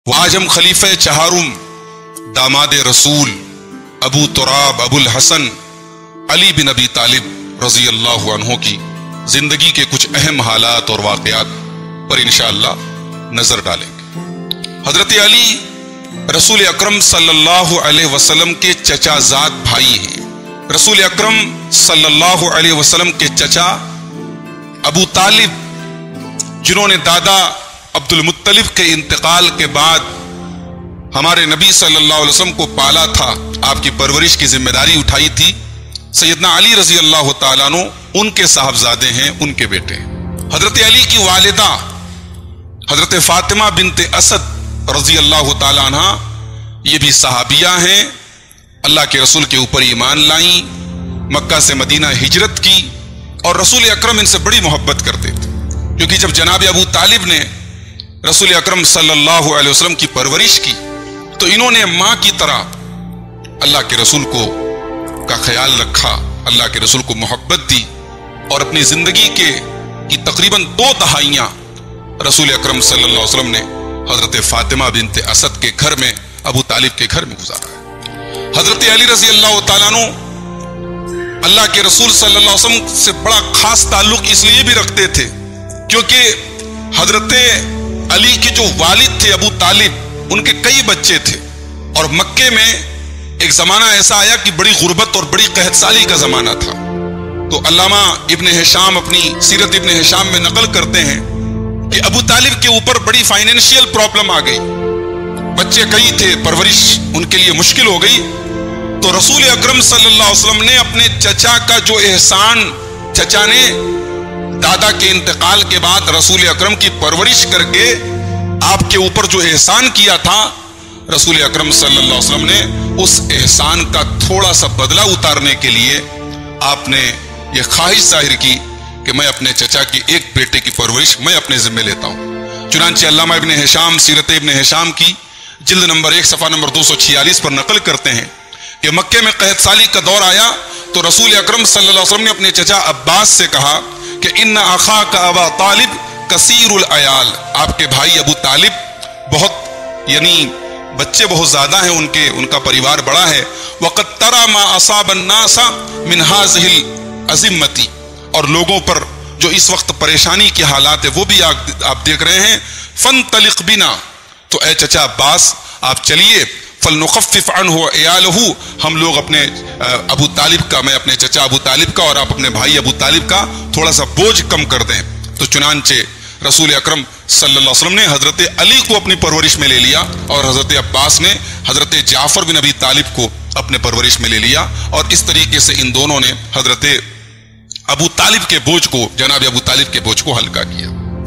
آج ہم خلیفہ چہارم داماد رسول ابو تراب ابو الحسن علی بن ابی طالب رضی اللہ عنہ کی زندگی کے کچھ اہم حالات اور واقعات پر انشاءاللہ نظر ڈالیں گے۔ حضرت علی رسول اکرم صلی اللہ علیہ وسلم کے چچا زاد بھائی ہیں۔ رسول اکرم صلی اللہ علیہ وسلم کے چچا ابو طالب، جنہوں نے دادا عبد المطلب کے انتقال کے بعد ہمارے نبی صلی اللہ علیہ وسلم کو پالا تھا، آپ کی پرورش کی ذمہ داری اٹھائی تھی، سیدنا علی رضی اللہ تعالیٰ عنہ ان کے صاحبزادے ہیں، ان کے بیٹے ہیں۔ حضرت علی کی والدہ حضرت فاطمہ بنت اسد رضی اللہ تعالیٰ عنہ، یہ بھی صحابیہ ہیں، اللہ کے رسول کے اوپر ایمان لائیں، مکہ سے مدینہ ہجرت کی، اور رسول اکرم ان سے بڑی محبت کرتے تھے، کیونکہ جب جناب ابو طالب نے رسول اکرم صلی اللہ علیہ وسلم کی پرورش کی تو انہوں نے ماں کی طرح اللہ کے رسول کا خیال رکھا، اللہ کے رسول کو محبت دی، اور اپنی زندگی کی تقریباً 2 دہائیاں رسول اکرم صلی اللہ علیہ وسلم نے حضرت فاطمہ بنت اسد کے گھر میں، ابو طالب کے گھر میں گزارا ہے۔ حضرت علی رضی اللہ تعالیٰ عنہ اللہ کے رسول صلی اللہ علیہ وسلم سے بڑا خاص تعلق اس لیے بھی رکھتے تھے کیونکہ حضرت علی کے جو والد تھے ابو طالب، ان کے کئی بچے تھے، اور مکے میں ایک زمانہ ایسا آیا کہ بڑی غربت اور بڑی قحط سالی کا زمانہ تھا۔ تو علامہ ابن ہشام اپنی سیرت ابن ہشام میں نقل کرتے ہیں کہ ابو طالب کے اوپر بڑی فائنینشیل پرابلم آ گئی، بچے کئی تھے، پرورش ان کے لیے مشکل ہو گئی۔ تو رسول اکرم صلی اللہ علیہ وسلم نے اپنے چچا کا جو احسان، چچا نے دادا کے انتقال کے بعد رسول اکرم کی پرورش کر کے آپ کے اوپر جو احسان کیا تھا، رسول اکرم صلی اللہ علیہ وسلم نے اس احسان کا تھوڑا سا بدلہ اتارنے کے لیے آپ نے یہ خواہش ظاہر کی کہ میں اپنے چچا کی ایک بیٹے کی پرورش میں اپنے ذمہ لیتا ہوں۔ چنانچہ علامہ ابن ہشام سیرت ابن ہشام کی جلد نمبر 1 صفحہ نمبر 246 پر نقل کرتے ہیں کہ مکے میں قحط سالی کا دور آیا تو رسول اکرم صلی اللہ علیہ وسلم نے اپنے چچا عباس سے کہا کہ ان اخاک ابا طالب کثیر العیال، آپ کے بھائی ابو طالب بہت، یعنی بچے بہت زیادہ ہیں ان کا پریوار بڑا ہے، وقد ترى ما اصاب الناس من هذه الازمه، اور لوگوں پر جو اس وقت پریشانی کے حالات ہے وہ بھی آپ دیکھ رہے ہیں، فانطلق بنا، تو اے چچا عباس آپ چلیے، فلنخفف عنہ عیالہ، ہم لوگ اپنے ابو طالب کا، میں اپنے چچا ابو طالب کا اور آپ اپنے بھائی ابو طالب کا تھوڑا سا بوجھ کم کر دیں۔ تو چنانچہ رسول اکرم صلی اللہ علیہ وسلم نے حضرت علی کو اپنی پرورش میں لے لیا، اور حضرت عباس نے حضرت جعفر بن ابی طالب کو اپنے پرورش میں لے لیا، اور اس طریقے سے ان دونوں نے حضرت ابو طالب کے بوجھ کو، جناب ابو طالب کے بوجھ کو ہلکا کیا۔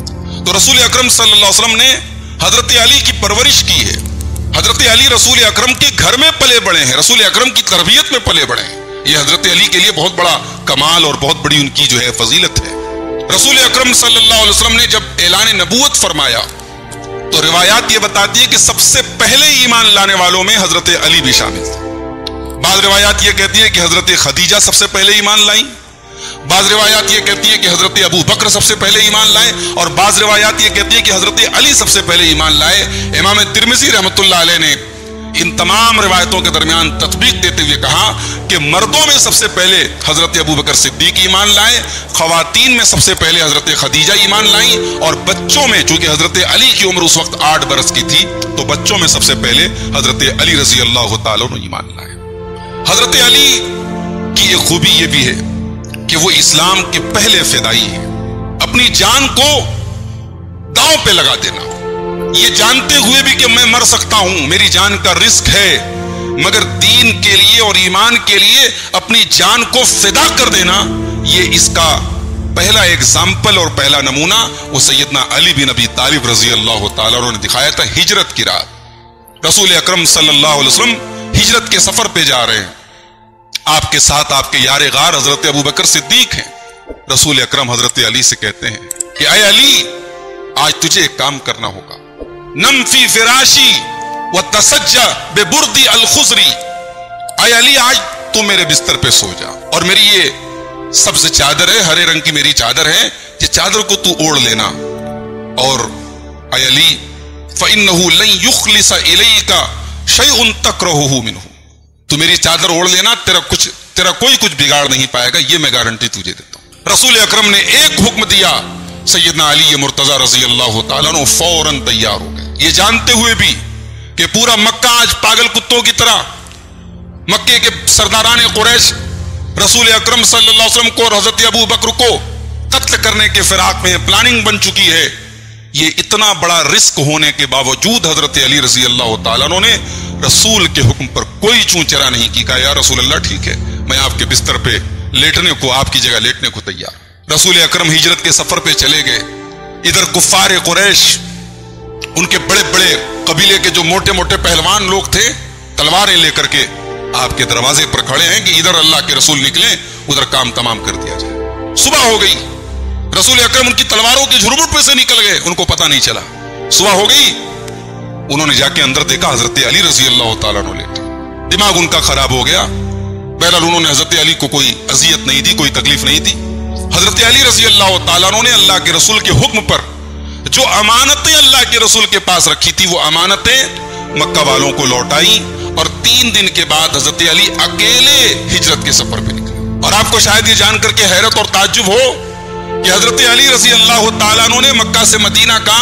تو رسول اکرم صلی اللہ علیہ وسلم نے حضرت علی کی پرورش کی ہے۔ حضرت علی رسول اکرم کے گھر میں پلے بڑے ہیں، رسول اکرم کی تربیت میں پلے بڑے ہیں، یہ حضرت علی کے لیے بہت بڑا کمال اور بہت بڑی ان کی جو ہے فضیلت ہے۔ رسول اکرم صلی اللہ علیہ وسلم نے جب اعلان نبوت فرمایا تو روایات یہ بتاتی ہے کہ سب سے پہلے ایمان لانے والوں میں حضرت علی بھی شامل تھے۔ بعض روایات یہ کہتی ہے کہ حضرت خدیجہ سب سے پہلے ایمان لائیں، بعض روایات یہ کہتی ہے کہ حضرت ابو بکر سب سے پہلے ایمان لائے، اور بعض روایات یہ کہتی ہے کہ حضرت علی سب سے پہلے ایمان لائے۔ امام ترمذی رحمۃ اللہ علیہ نے ان تمام روایتوں کے درمیان تطبیق دیتے ہوئے کہا کہ مردوں میں سب سے پہلے حضرت ابو بکر صدیق ایمان لائے، خواتین میں سب سے پہلے حضرت خدیجہ ایمان لائیں، اور بچوں میں، چونکہ حضرت علی کی عمر اس وقت 8 برس کی تھی، تو بچوں میں سب سے پہلے حضرت علی رضی اللہ تعالیٰ عنہ ایمان لائے۔ حضرت علی کی ایک خوبی یہ بھی ہے کہ وہ اسلام کے پہلے فدائی ہیں، اپنی جان کو داؤں پہ لگا دینا، یہ جانتے ہوئے بھی کہ میں مر سکتا ہوں، میری جان کا رزق ہے، مگر دین کے لیے اور ایمان کے لیے اپنی جان کو فدا کر دینا، یہ اس کا پہلا ایگزامپل اور پہلا نمونہ وہ سیدنا علی بن ابی طالب رضی اللہ تعالیٰ عنہ نے دکھایا تھا۔ ہجرت کی رات رسول اکرم صلی اللہ علیہ وسلم ہجرت کے سفر پہ جا رہے ہیں، آپ کے ساتھ آپ کے یار غار حضرت ابو بکر صدیق ہیں۔ رسول اکرم حضرت علی سے کہتے ہیں کہ اے علی، آج تجھے ایک کام کرنا ہوگا، نم فی فراشی وتسجع ببردی الخضری، اے علی آج تو میرے بستر پہ سو جا، اور میری یہ سبز چادر ہے، ہرے رنگ کی میری چادر ہے، یہ چادر کو تو اوڑھ لینا، اور اے علی فإنه لن يخلص إليك شيء تكرهه منه. تو میری چادر اوڑھ لینا, تیرا کوئی کچھ بگاڑ نہیں پائے گا, یہ میں گارنٹی تجھے دیتا ہوں. رسول اکرم نے ایک حکم دیا, سیدنا علی مرتضی رضی اللہ تعالیٰ عنہ فوراً تیار ہو گئے, یہ جانتے ہوئے بھی کہ پورا مکہ آج پاگل کتوں کی طرح, مکے کے سرداران قریش رسول اکرم صلی اللہ علیہ وسلم کو اور حضرت ابو بکر کو قتل کرنے کے فراق میں پلاننگ بن چکی ہے. یہ اتنا بڑا رسک ہونے کے باوجود حضرت علی رضی اللہ تعالیٰ عنہ نے رسول کے حکم پر کوئی چون چرا نہیں کی, کہا یا رسول اللہ ٹھیک ہے, میں آپ کے بستر پہ لیٹنے کو, آپ کی جگہ لیٹنے کو تیار. رسول اکرم ہجرت کے سفر پہ چلے گئے. ادھر کفار قریش, ان کے بڑے بڑے قبیلے کے جو موٹے موٹے پہلوان لوگ تھے, تلواریں لے کر کے آپ کے دروازے پر کھڑے ہیں کہ ادھر اللہ کے رسول نکلیں, ادھر کام تمام کر دیا جائے. صبح ہو گئی, رسول اکرم ان کی تلواروں کے جھرمٹ پہ سے نکل گئے, ان کو پتہ نہیں چلا. صبح ہو گئی, انہوں نے جا کے اندر دیکھا حضرت علی رضی اللہ تعالیٰ عنہ لیٹے. دماغ ان کا خراب ہو گیا. بہرحال انہوں نے حضرت علی کو کوئی اذیت نہیں دی, کوئی تکلیف نہیں دی. حضرت علی رضی اللہ تعالیٰ عنہ نے اللہ کے رسول کے حکم پر جو امانتیں اللہ کے رسول کے پاس رکھی تھی, وہ امانتیں مکہ والوں کو لوٹائی, اور 3 دن کے بعد حضرت علی اکیلے ہجرت کے سفر پہ نکلے. اور آپ کو شاید یہ جان کر کے حیرت اور تعجب ہو کہ حضرت علی رضی اللہ تعالیٰ عنہ نے مکہ سے مدینہ کا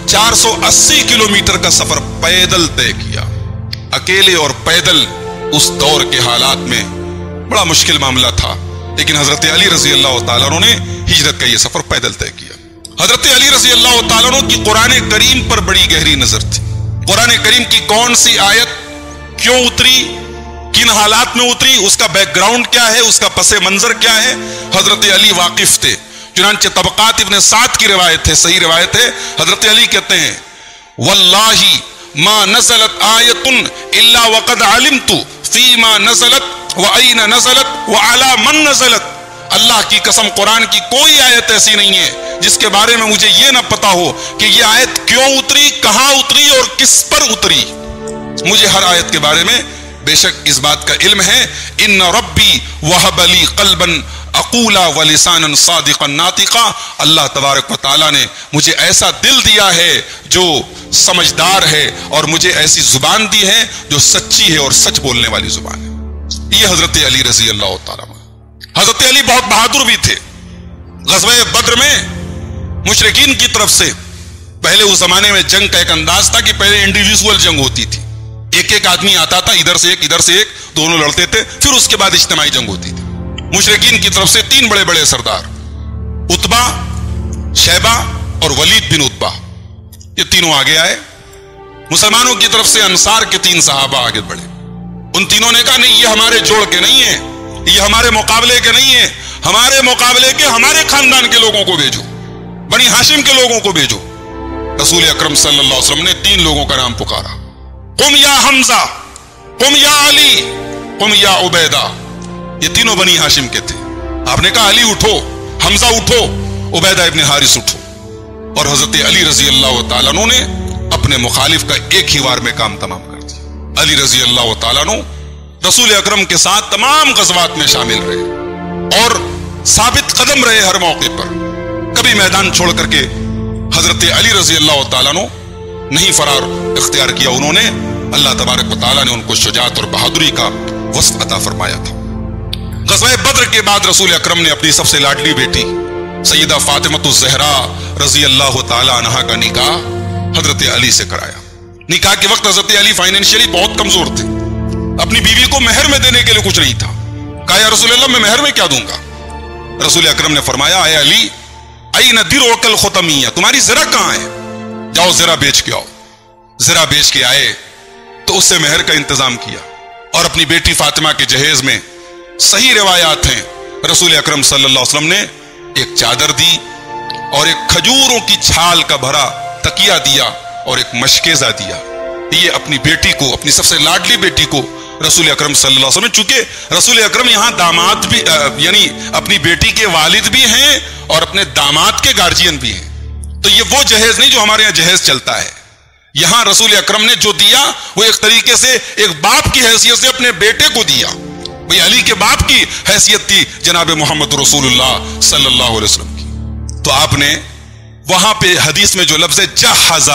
480 کلومیٹر کا سفر پیدل طے کیا, اکیلے اور پیدل. اس دور کے حالات میں بڑا مشکل معاملہ تھا, لیکن حضرت علی رضی اللہ تعالیٰ عنہ نے ہجرت کا یہ سفر پیدل طے کیا. حضرت علی رضی اللہ تعالیٰ عنہ کی قرآن کریم پر بڑی گہری نظر تھی. قرآن کریم کی کون سی آیت کیوں اتری, کن حالات میں اتری, اس کا بیک گراؤنڈ کیا ہے, اس کا پس منظر کیا ہے, حضرت علی واقف تھے. چنانچہ طبقات ابن سعد کی روایت ہے, صحیح روایت ہے, حضرت علی کہتے ہیں واللہ ما نزلت آیت الا وقد علمت فیما نزلت وَأَيْنَ نَزَلَتْ وَعَلَى مَنْ نَزَلَتْ. اللہ کی قسم قرآن کی کوئی آیت ایسی نہیں ہے جس کے بارے میں مجھے یہ نہ پتا ہو کہ یہ آیت کیوں اتری, کہاں اتری اور کس پر اتری. مجھے ہر آیت کے بارے میں بے شک اس بات کا علم ہے. ان ربی وہب لی قلبا اقولا ولسانا صادقا ناطقا. اللہ تبارک و تعالیٰ نے مجھے ایسا دل دیا ہے جو سمجھدار ہے, اور مجھے ایسی زبان دی ہے جو سچی ہے اور سچ بولنے والی زبان ہے. یہ حضرت علی رضی اللہ تعالیٰ عنہ. حضرت علی بہت بہادر بھی تھے. غزوہ بدر میں مشرکین کی طرف سے, پہلے اس زمانے میں جنگ کا ایک انداز تھا کہ پہلے انڈیویجول جنگ ہوتی تھی, ایک ایک آدمی آتا تھا, ادھر سے ایک ادھر سے ایک, دونوں لڑتے تھے, پھر اس کے بعد اجتماعی جنگ ہوتی تھی. مشرکین کی طرف سے 3 بڑے بڑے سردار, عتبہ, شیبہ اور ولید بن عتبہ, یہ تینوں آگے آئے. مسلمانوں کی طرف سے انصار کے 3 صحابہ آگے بڑھے. ان تینوں نے کہا نہیں, یہ ہمارے جوڑ کے نہیں ہیں, یہ ہمارے مقابلے کے نہیں ہیں, ہمارے مقابلے کے ہمارے خاندان کے لوگوں کو بھیجو, بنی ہاشم کے لوگوں کو بھیجو. رسول اکرم صلی اللہ علیہ وسلم نے 3 لوگوں کا نام پکارا, قم یا حمزہ, قم یا علی, قم یا عبیدہ. یہ تینوں بنی ہاشم کے تھے. آپ نے کہا علی اٹھو, حمزہ اٹھو, عبیدہ ابن حارث اٹھو. اور حضرت علی رضی اللہ تعالیٰ عنہ نے اپنے مخالف کا ایک ہی وار میں کام تمام کر دیا. علی رضی اللہ تعالیٰ عنہ رسول اکرم کے ساتھ تمام غزوات میں شامل رہے اور ثابت قدم رہے ہر موقع پر. کبھی میدان چھوڑ کر کے حضرت علی رضی اللہ تعالیٰ عنہ نہیں فرار اختیار کیا. انہوں نے, اللہ تبارک و تعالیٰ نے ان کو شجاعت اور بہادری کا وصف عطا فرمایا تھا. غزوہ بدر کے بعد رسول اکرم نے اپنی سب سے لاڈلی بیٹی سیدہ فاطمۃ الزہرا رضی اللہ تعالی عنہا کا نکاح حضرت علی سے کرایا. نکاح کے وقت حضرت علی فائنینشلی بہت کمزور تھے, اپنی بیوی کو مہر میں دینے کے لیے کچھ نہیں تھا. کہا یا رسول اللہ میں مہر میں کیا دوں گا؟ رسول اکرم نے فرمایا اے علی این درعک الختمیہ, تمہاری زرہ کہاں ہے, جاؤ زرہ بیچ کے آؤ. زرہ بیچ کے آئے تو اس سے مہر کا انتظام کیا اور اپنی بیٹی فاطمہ کے جہیز میں صحیح روایات ہیں رسول اکرم صلی اللہ علیہ وسلم نے ایک چادر دی اور ایک کھجوروں کی چھال کا بھرا تکیہ دیا اور ایک مشکیزہ دیا. یہ اپنی بیٹی کو, اپنی سب سے لاڈلی بیٹی کو رسول اکرم صلی اللہ علیہ وسلم, چونکہ رسول اکرم یہاں داماد بھی یعنی اپنی بیٹی کے والد بھی ہیں اور اپنے داماد کے گارجین بھی ہیں, تو یہ وہ جہیز نہیں جو ہمارے یہاں جہیز چلتا ہے. یہاں رسول اکرم نے جو دیا وہ ایک طریقے سے ایک باپ کی حیثیت سے اپنے بیٹے کو دیا. بھئی علی کے باپ کی حیثیت تھی جناب محمد رسول اللہ صلی اللہ علیہ وسلم کی. تو آپ نے وہاں پہ حدیث میں جو لفظ ہے جہزا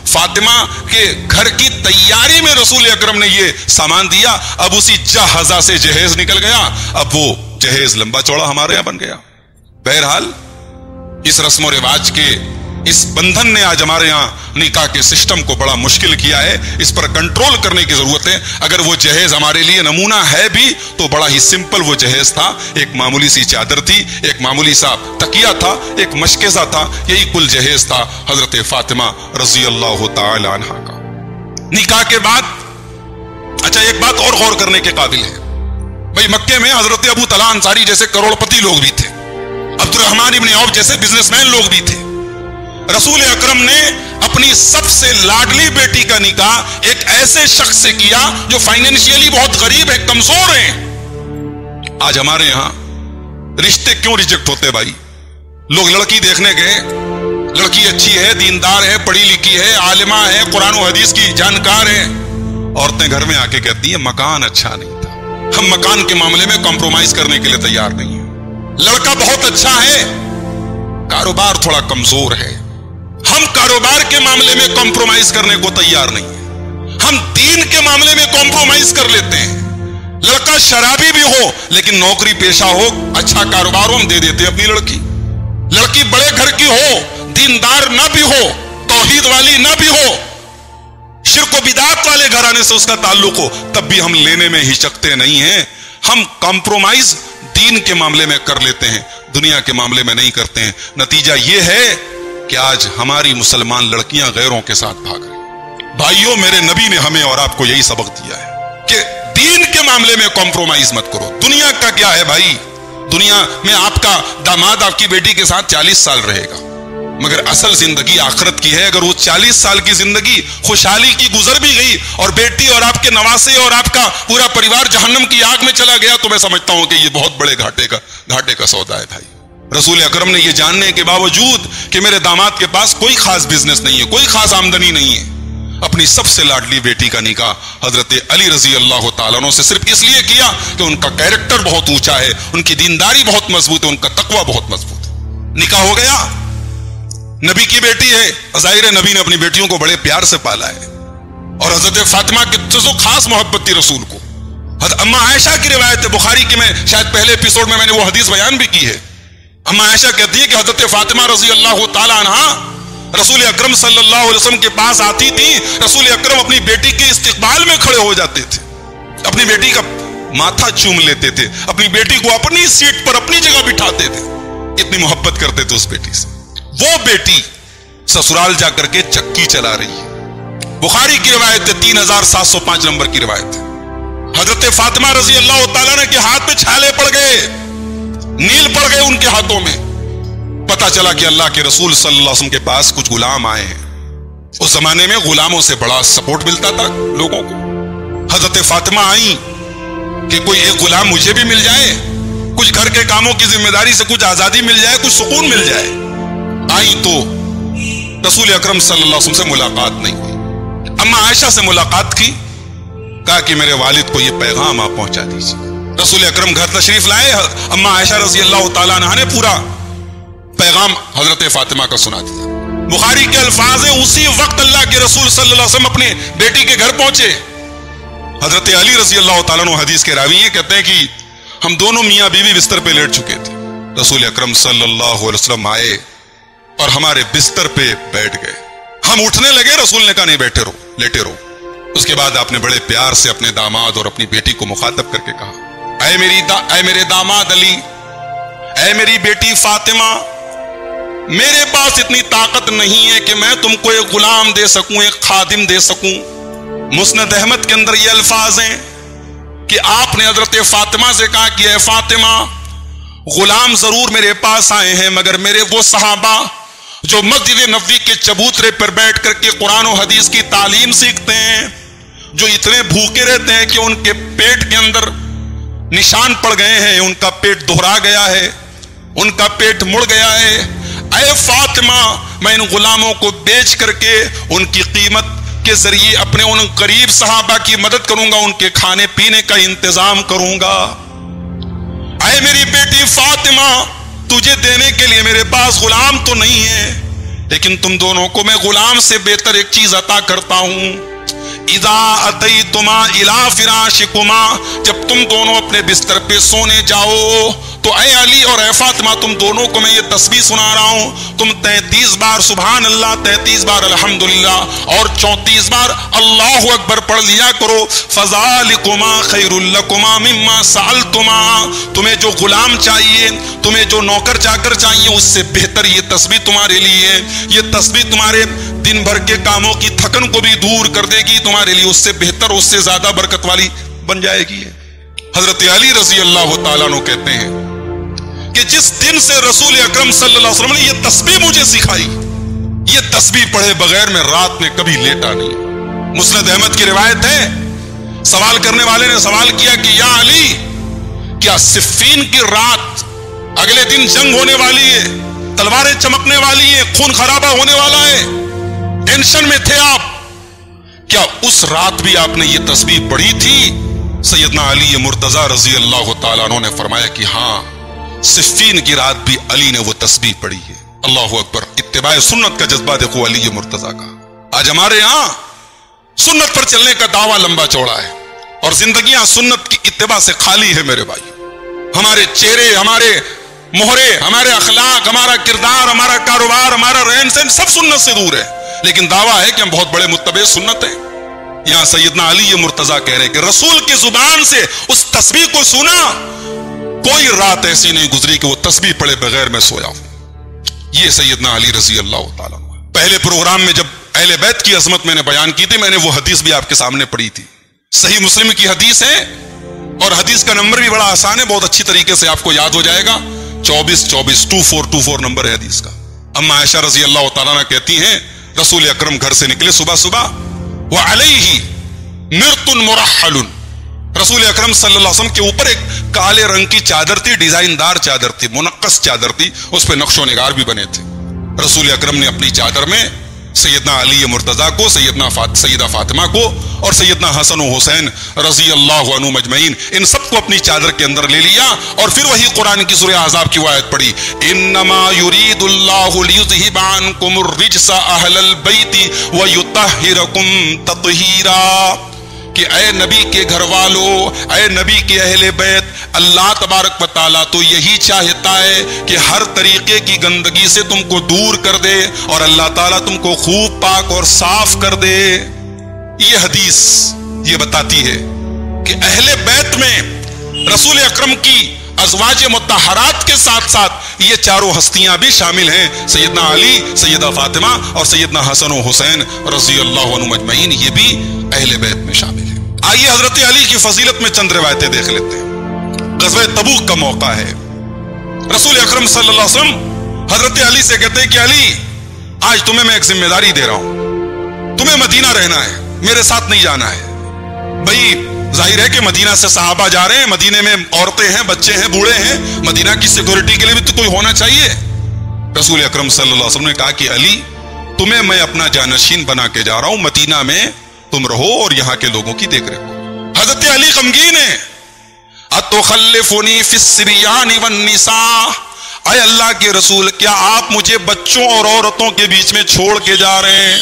फातिमा के घर की तैयारी में रसूल अकरम ने ये सामान दिया। अब उसी जहाजा से जहेज निकल गया, अब वो जहेज लंबा चौड़ा हमारे यहां बन गया। बहरहाल इस रस्म रिवाज के इस बंधन ने आज हमारे यहां निकाह के सिस्टम को बड़ा मुश्किल किया है। इस पर कंट्रोल करने की जरूरत है। अगर वो जहेज हमारे लिए नमूना है भी तो बड़ा ही सिंपल वो जहेज था। एक मामूली सी चादर थी, एक मामूली सा तकिया था, एक मशकेज़ा था, यही कुल जहेज था हजरत फातिमा रजी अल्लाह तआला अन्हा का। निकाह के बाद अच्छा एक बात और गौर करने के काबिल है भाई, मक्के में हजरत अबू तला अंसारी जैसे करोड़पति लोग भी थे, अब्दुर्रहमान इब्न औफ जैसे बिजनेसमैन लोग भी थे। रसूल अकरम ने अपनी सबसे लाडली बेटी का निकाह एक ऐसे शख्स से किया जो फाइनेंशियली बहुत गरीब है, कमजोर है। आज हमारे यहां रिश्ते क्यों रिजेक्ट होते भाई? लोग लड़की देखने गए, लड़की अच्छी है, दीनदार है, पढ़ी लिखी है, आलिमा है, कुरान और हदीस की जानकार है। औरतें घर में आके कहती है मकान अच्छा नहीं था, हम मकान के मामले में कॉम्प्रोमाइज करने के लिए तैयार नहीं है। लड़का बहुत अच्छा है, कारोबार थोड़ा कमजोर है, हम कारोबार के मामले में कॉम्प्रोमाइज करने को तैयार नहीं है, हम दीन के मामले में कॉम्प्रोमाइज कर लेते हैं। लड़का शराबी भी हो लेकिन नौकरी पेशा हो, अच्छा कारोबार हो, हम दे देते अपनी लड़की। लड़की बड़े घर की हो, दीनदार ना भी हो, तौहीद वाली ना भी हो, शिर्क व बिदात वाले घराने से उसका ताल्लुक हो, तब भी हम लेने में हिचकते नहीं हैं। हम कॉम्प्रोमाइज दीन के मामले में कर लेते हैं, दुनिया के मामले में नहीं करते हैं। नतीजा यह है कि आज हमारी मुसलमान लड़कियां गैरों के साथ भाग रही। भाइयों, मेरे नबी ने हमें और आपको यही सबक दिया है कि दीन के मामले में कॉम्प्रोमाइज मत करो। दुनिया का क्या है भाई, दुनिया में आपका दामाद आपकी बेटी के साथ 40 साल रहेगा, मगर असल जिंदगी आखिरत की है। अगर वो 40 साल की जिंदगी खुशहाली की गुजर भी गई और बेटी और आपके नवासे और आपका पूरा परिवार जहन्नम की आग में चला गया, तो मैं समझता हूं कि ये बहुत बड़े घाटे का सौदा है भाई। रसूल अकरम ने ये जानने के बावजूद कि मेरे दामाद के पास कोई खास बिजनेस नहीं है, कोई खास आमदनी नहीं है, अपनी सबसे लाडली बेटी का निकाह हजरत अली रजी अल्लाह तआला अन्हु से सिर्फ इसलिए किया कि उनका कैरेक्टर बहुत ऊंचा है, उनकी दीनदारी बहुत मजबूत है, उनका तकवा बहुत मजबूत है। निकाह हो गया, नबी की बेटी है, ज़ाहिर है नबी ने अपनी बेटियों को बड़े प्यार से पाला है और हजरत फातिमा की तो खास मोहब्बत थी रसूल को। अम्मा आयशा की रिवायत है, बुखारी की में शायद पहले एपिसोड में मैंने वो हदीस बयान भी की है। अम्मा आयशा कहती है कि हजरत फातिमा रजी अल्लाह तआला अन्हा रसूल अकरम सल्लल्लाहु अलैहि वसल्लम के पास आती थी, रसूल अकरम अपनी बेटी के इस्तकबाल में खड़े हो जाते थे, अपनी बेटी का माथा चूम लेते थे, अपनी बेटी को अपनी सीट पर अपनी जगह बिठाते थे, इतनी मोहब्बत करते थे उस बेटी से। वो बेटी ससुराल जाकर के चक्की चला रही है, बुखारी की रिवायत है, 3705 नंबर की रिवायत है। हजरत फातिमा रजी अल्लाह तआला अन्हा के हाथ में छाले पड़ गए, नील पड़ गए उनके हाथों में। पता चला कि अल्लाह के रसूल सल्लल्लाहु अलैहि वसल्लम के पास कुछ गुलाम आए हैं। उस जमाने में गुलामों से बड़ा सपोर्ट मिलता था लोगों को। हजरत फातिमा आई कि कोई एक गुलाम मुझे भी मिल जाए, कुछ घर के कामों की जिम्मेदारी से कुछ आजादी मिल जाए, कुछ सुकून मिल जाए। आई तो रसूल अकरम सल्लल्लाहु अलैहि वसल्लम से मुलाकात नहीं हुई। अम्मा आयशा से मुलाकात की, कहा कि मेरे वालिद को यह पैगाम आप पहुंचा दीजिए। रसूल अकरम घर तशरीफ लाए, अम्मा आयशा रजी अल्लाह तआला अन्हा ने पूरा पैगाम हजरत फातिमा का सुना दिया। बुखारी के अल्फाज है, उसी वक्त अल्लाह के रसूल सल्लल्लाहु अलैहि वसल्लम अपने बेटी के घर पहुंचे। हजरत अली रजी अल्लाह तआला अन्हु हदीस के रावी हैं, कहते हैं कि हम दोनों मियां बीवी बिस्तर पे लेट चुके थे, रसूल अकरम सल्लल्लाहु अलैहि वसल्लम आए और हमारे बिस्तर पे बैठ गए। हम उठने लगे, रसूल ने कहा नहीं बैठे रहो, लेटे रहो। उसके बाद आपने बड़े प्यार से अपने दामाद और अपनी बेटी को मुखातब करके कहा, ऐ मेरे दामाद अली, ऐ मेरी बेटी फातिमा, मेरे पास इतनी ताकत नहीं है कि मैं तुमको एक गुलाम दे सकूं, एक खादिम दे सकूं। मुस्नद अहमद के अंदर ये अल्फाज हैं कि आपने हजरत फातिमा से कहा कि ऐ फातिमा, गुलाम जरूर मेरे पास आए हैं, मगर मेरे वो सहाबा जो मस्जिद नबवी के चबूतरे पर बैठ करके कुरान और हदीस की तालीम सीखते हैं, जो इतने भूखे रहते हैं कि उनके पेट के अंदर निशान पड़ गए हैं, उनका पेट दोहरा गया है, उनका पेट मुड़ गया है। ऐ फातिमा, मैं इन गुलामों को बेच करके उनकी कीमत के जरिए अपने उन गरीब सहाबा की मदद करूंगा, उनके खाने पीने का इंतजाम करूंगा। ऐ मेरी बेटी फातिमा, तुझे देने के लिए मेरे पास गुलाम तो नहीं है, लेकिन तुम दोनों को मैं गुलाम से बेहतर एक चीज अता करता हूं। इज़ा अतैतुमा इला फिराशिकुमा, जब तुम दोनों अपने बिस्तर पे सोने जाओ तो ऐ अली और ऐ फातिमा, तुम दोनों को मैं ये तस्बीह सुना रहा हूं। तुम 33 बार सुभान अल्लाह, 33 बार अल्हम्दुलिल्लाह और 34 बार अल्लाहु अकबर पढ़ लिया करो। फज़ालिकुमा खैरुल लकुमा मिम्मा सअलतुमा, तुम्हें जो गुलाम चाहिए, तुम्हें जो नौकर चाकर चाहिए, उससे बेहतर ये तस्बीह तुम्हारे लिए है। ये तस्बीह तुम्हारे दिन भर के कामों की थकन को भी दूर कर देगी, तुम्हारे लिए उससे बेहतर, उससे ज्यादा बरकत वाली बन जाएगी। हजरत अली रजी अल्लाह तआला अन्हु कहते हैं कि जिस दिन से रसूल अकरम सल्लल्लाहु अलैहि वसल्लम ने ये तस्बीह मुझे सिखाई, ये तस्बीह पढ़े बगैर मैं रात में कभी लेटा नहीं। मुस्नद अहमद की रिवायत है, सवाल करने वाले ने सवाल किया कि या अली, क्या सिफ़ीन की रात, अगले दिन जंग होने वाली है, तलवारें चमकने वाली है, खून खराबा होने वाला है, टेंशन में थे आप, क्या उस रात भी आपने ये तस्बीह पढ़ी थी? सैयदना अली मुर्तजा रजी अल्लाह तआला अन्हु ने फरमाया कि हाँ, सिफ़ीन की रात भी अली ने वो तस्बीह पढ़ी है। अल्लाहु अकबर। इत्तिबाए सुन्नत का जज्बा देखो अली मुर्तजा का। आज हमारे यहां सुन्नत पर चलने का दावा लंबा चौड़ा है और जिंदगियां सुन्नत की इत्तिबा से खाली है मेरे भाई। हमारे चेहरे, हमारे मोहरे, हमारे अखलाक, हमारा किरदार, हमारा कारोबार, हमारा रहन सहन सब सुन्नत से दूर है, लेकिन दावा है कि हम बहुत बड़े मुत्तबे सुन्नत हैं। यहां सैयदना अली मुर्तजा कह रहे हैं कि रसूल की जुबान से उस तस्बीह को सुना, कोई रात ऐसी नहीं गुजरी कि वो तस्बीह पढ़े बगैर मैं सोया हूं। ये सैयदना अली रजी अल्लाह तआला। पहले प्रोग्राम में जब अहले बैत की अजमत मैंने बयान की थी, मैंने वो हदीस भी आपके सामने पढ़ी थी। सही मुस्लिम की हदीस है और हदीस का नंबर भी बड़ा आसान है, बहुत अच्छी तरीके से आपको याद हो जाएगा। 2424 2424 नंबर है हदीस का। अम्मा आयशा रजी अल्लाह तआला कहती हैं, रसूल अकरम घर से निकले सुबह सुबह, व अलैहि मिर्तुन मुरहलुन, रसूल अकरम सल्लल्लाहु अलैहि वसल्लम के ऊपर एक काले रंग की चादर थी, डिजाइनदार चादर थी, मुनक्कस चादर थी, उस पर नक्शो निगार भी बने थे। रसूल अकरम ने अपनी चादर में सैयदना अली मुर्तजा को, सैयदा फातिमा को और सैयदना हसन और हुसैन रजी अल्लाह अन्हु मजमईन, इन सबको अपनी चादर के अंदर ले लिया और फिर वही कुरान की सूरह अहज़ाब की आयत पढ़ी, इन्नमा युरीदुल्लाहु लियुज़हिबा अन्कुमुर रिज्सा अहलल बैति व युतहिरकुम तत्हीरा, कि ऐ नबी के घर वालों, ऐ नबी के अहले बैत, अल्लाह तबारक व तआला तो यही चाहता है कि हर तरीके की गंदगी से तुमको दूर कर दे और अल्लाह ताला तुमको खूब पाक और साफ कर दे। ये हदीस ये बताती है कि अहले बैत में रसूल अकरम की अज़वाज मुत्तहरात के साथ साथ ये चारों हस्तियां भी शामिल हैं, सैयदना अली, सैयदा फातिमा और सैयदना हसन और हुसैन रज़ी अल्लाह अन्हुम अजमईन, ये भी अहले बैत में शामिल है। आइए हजरत अली की फजीलत में चंद रिवायतें देख लेते हैं। ग़ज़वा तबूक का मौका है, रसूल अकरम सल्लल्लाहु अलैहि वसल्लम हजरत अली से कहते हैं कि अली, आज तुम्हें मैं एक जिम्मेदारी दे रहा हूं, तुम्हें मदीना रहना है, मेरे साथ नहीं जाना है। भाई जाहिर है कि मदीना से सहाबा जा रहे हैं, मदीने में औरतें हैं, बच्चे हैं, बूढ़े हैं, मदीना की सिक्योरिटी के लिए भी तो कोई होना चाहिए। रसूल अकरम सल्लल्लाहु अलैहि वसल्लम ने कहा कि अली, तुम्हें मैं अपना जानशीन बना के जा रहा हूं, मदीना में तुम रहो और यहां के लोगों की देख रेख। हजरत अली गमगीन है, अतुखल्लिफुनी फिस्सिबियानि वन्निसा, ऐ अल्लाह के रसूल, क्या आप मुझे बच्चों और औरतों के बीच में छोड़ के जा रहे हैं?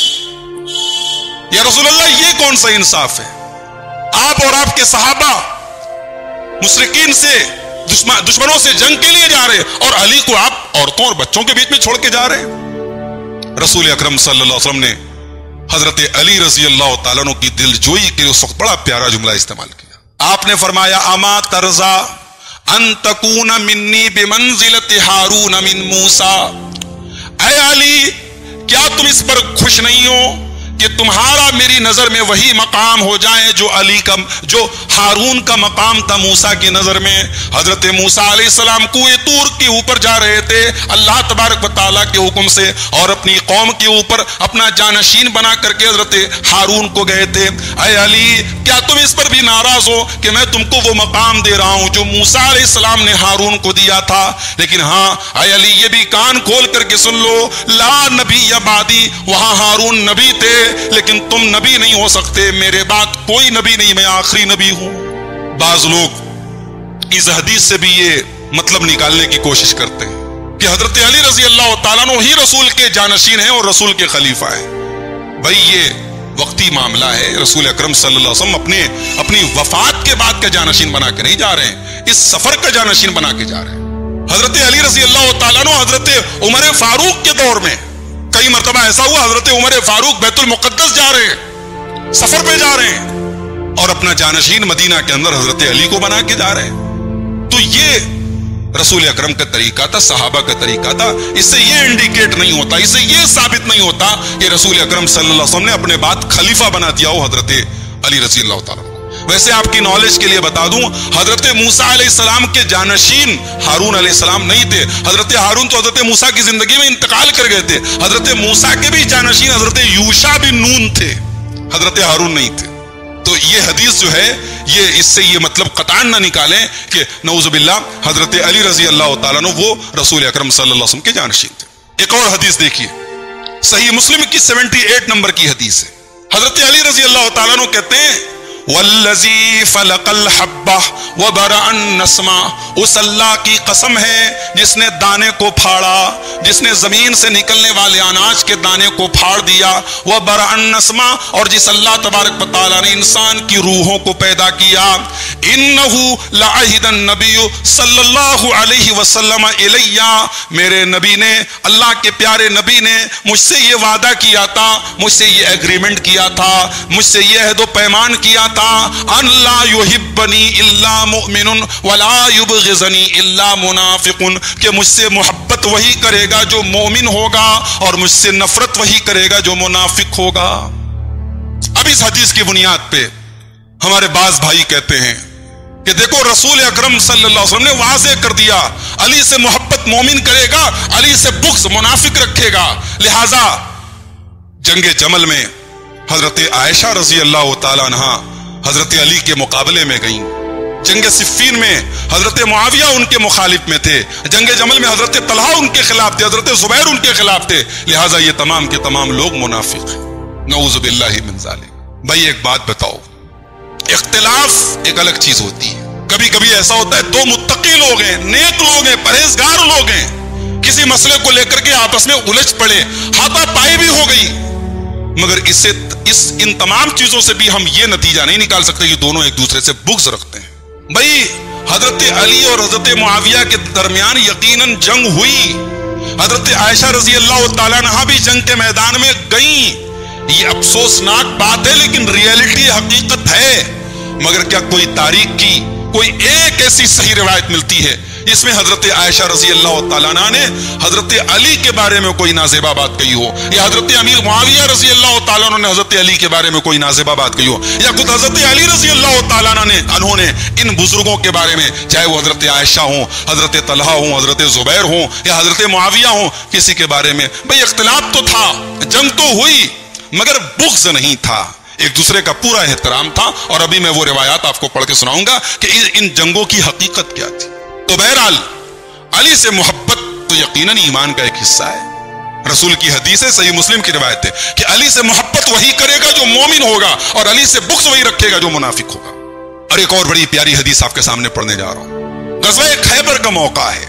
या रसूल अल्लाह, ये कौन सा इंसाफ है? आप और आपके सहाबा मुशरिकीन से, दुश्मनों से जंग के लिए जा रहे हैं और अली को आप औरतों और बच्चों के बीच में छोड़ के जा रहे हैं। रसूल अकरम सल्लल्लाहु अलैहि वसल्लम ने हजरत अली रजी अल्लाह तआला अन्हु की दिलजोई के उस वक्त बड़ा प्यारा जुमला इस्तेमाल किया। आपने फरमाया, अमा तरजा अन तकून मिन्नी बिमंजिलति हारून मिन मूसा, ऐ अली, क्या तुम इस पर खुश नहीं हो कि तुम्हारा मेरी नजर में वही मकाम हो जाए जो हारून का मकाम था मूसा की नजर में। हजरत मूसा अलैहिस्सलाम कुएं तूर के ऊपर जा रहे थे अल्लाह तबारक व तआला के हुक्म से और अपनी कौम के ऊपर अपना जानशीन बना करके हजरत हारून को गए थे। ऐ अली, क्या तुम इस पर भी नाराज हो कि मैं तुमको वो मकाम दे रहा हूं जो मूसा अलैहिस्सलाम ने हारून को दिया था? लेकिन हाँ ऐ अली, ये भी कान खोल करके सुन लो, ला नबी या बादी, वहां हारून नबी थे लेकिन तुम नबी नहीं हो सकते, मेरे बाद कोई नबी नहीं, मैं आखिरी नबी हूं। बाज लोग इस हदीस से भी ये मतलब निकालने की कोशिश करते हैं کہ حضرت علی رضی اللہ تعالیٰ عنہ ہی رسول کے جانشین ہیں اور رسول کے خلیفہ ہیں۔ بھائی یہ وقتی معاملہ ہے، رسول اکرم صلی اللہ علیہ وسلم اپنی وفات کے بعد کا جانشین بنا کے نہیں جا رہے ہیں، اس سفر کا جانشین بنا کے جا رہے ہیں۔ حضرت علی رضی اللہ تعالیٰ عنہ حضرت عمر فاروق کے دور میں کئی مرتبہ ایسا ہوا حضرت عمر فاروق بیت المقدس جا رہے ہیں، سفر پہ جا رہے ہیں، اور اپنا جانشین مدینہ کے اندر حضرت علی کو بنا کے جا رہے ہیں۔ تو یہ رسول اکرم کا طریقہ تھا، صحابہ کا طریقہ تھا۔ اس سے یہ انڈیکیٹ نہیں ہوتا، اس سے یہ ثابت نہیں ہوتا کہ رسول اکرم صلی اللہ علیہ وسلم نے اپنے بعد خلیفہ بنا دیا ہو حضرت علی رضی اللہ تعالیٰ۔ ویسے آپ کی نالج کے لیے بتا دوں، حضرت موسیٰ علیہ السلام کے جانشین ہارون علیہ السلام نہیں تھے۔ حضرت ہارون تو حضرت موسیٰ کی زندگی میں انتقال کر گئے تھے۔ حضرت موسیٰ کے بھی جانشین حضرت یوشع بن نون تھے، حضرت ہارون نہیں تھے۔ تو یہ حدیث جو ہے یہ اس سے یہ مطلب قطعاً نہ نکالیں کہ نعوذ باللہ حضرت علی رضی اللہ تعالیٰ عنہ وہ رسول اکرم صلی اللہ علیہ وسلم کے جانشین تھے۔ ایک اور حدیث دیکھیے، صحیح مسلم کی 78 نمبر کی حدیث ہے۔ حضرت علی رضی اللہ تعالیٰ عنہ کہتے ہیں والذی فلق الحبہ وبرأ النسمہ، اس اللہ کی قسم ہے جس نے دانے کو پھاڑا، جس نے زمین سے نکلنے والے اناج کے دانے کو پھاڑ دیا، وبرأ النسمہ، اور جس اللہ تبارک و تعالیٰ نے انسان کی روحوں کو پیدا کیا، انہ لعہد النبی صلی اللہ علیہ وسلم الیہ، میرے نبی نے، اللہ کے پیارے نبی نے مجھ سے یہ وعدہ کیا تھا، مجھ سے یہ ایگریمنٹ کیا تھا، مجھ سے یہ عہد و پیمان کیا تھا، ان لا یحبنی الا مؤمن ولا یبغضنی الا منافق، کہ مجھ سے محبت وہی کرے گا جو مومن ہوگا اور مجھ سے نفرت وہی کرے گا جو منافق ہوگا۔ اب اس حدیث کی بنیاد پہ ہمارے بعض بھائی کہتے ہیں کہ دیکھو رسول اکرم صلی اللہ علیہ وسلم نے واضح کر دیا علی سے محبت مومن کرے گا، علی سے بغض منافق رکھے گا، لہذا جنگ جمل میں حضرت عائشہ رضی اللہ تعالیٰ عنہ حضرت علی کے مقابلے میں گئیں، جنگ صفین میں حضرت معاویہ ان کے مخالف میں تھے، جنگ جمل میں حضرت طلحہ ان کے خلاف تھے، حضرت زبیر ان کے خلاف تھے، لہٰذا یہ تمام کے تمام لوگ منافق ہیں، نعوذ باللہ من ذالک۔ بھائی ایک بات بتاؤ، اختلاف ایک الگ چیز ہوتی ہے، کبھی کبھی ایسا ہوتا ہے دو متقی لوگ ہیں، نیک لوگ ہیں، پرہیزگار لوگ ہیں، کسی مسئلے کو لے کر کے آپس میں الجھ پڑے، ہاتھا پائی بھی ہو گئی، مگر ان تمام چیزوں سے بھی ہم یہ نتیجہ نہیں نکال سکتے کہ دونوں ایک دوسرے سے بغض رکھتے ہیں۔ بھائی حضرت علی اور حضرت معاویہ کے درمیان یقیناً جنگ ہوئی، حضرت عائشہ رضی اللہ تعالیٰ عنہ بھی جنگ کے میدان میں گئیں، یہ افسوسناک بات ہے لیکن ریئلٹی حقیقت ہے۔ مگر کیا کوئی تاریخ کی کوئی ایک ایسی صحیح روایت ملتی ہے اس میں حضرت عائشہ رضی اللہ تعالیٰ عنہ نے حضرت علی کے بارے میں کوئی نازیبہ بات کہی ہو، یا حضرت امیر معاویہ رضی اللہ تعالیٰ عنہ نے حضرت علی کے بارے میں کوئی نازیبہ بات کہی ہو، یا خود حضرت علی رضی اللہ تعالیٰ عنہ نے ان بزرگوں کے بارے میں، چاہے وہ حضرت عائشہ ہوں، حضرت طلحہ ہوں، حضرت زبیر ہوں یا حضرت معاویہ ہوں، کسی کے بارے میں بھئی اختلاف تو تھا، جنگ تو ہوئی، مگر بغض نہیں تھا، ایک دوسرے کا پورا احترام تھا۔ اور ابھی میں وہ روایات آپ کو پڑھ کے سناؤں گا کہ ان جنگوں کی حقیقت کیا تھی۔ تو بہرحال علی سے محبت تو یقیناً ایمان کا ایک حصہ ہے، رسول کی حدیث ہے، صحیح مسلم کی روایت ہے کہ علی سے محبت وہی کرے گا جو مومن ہوگا اور علی سے بغض وہی رکھے گا جو منافق ہوگا۔ اور ایک اور بڑی پیاری حدیث آپ کے سامنے پڑھنے جا رہا ہوں، غزوہ خیبر کا موقع ہے،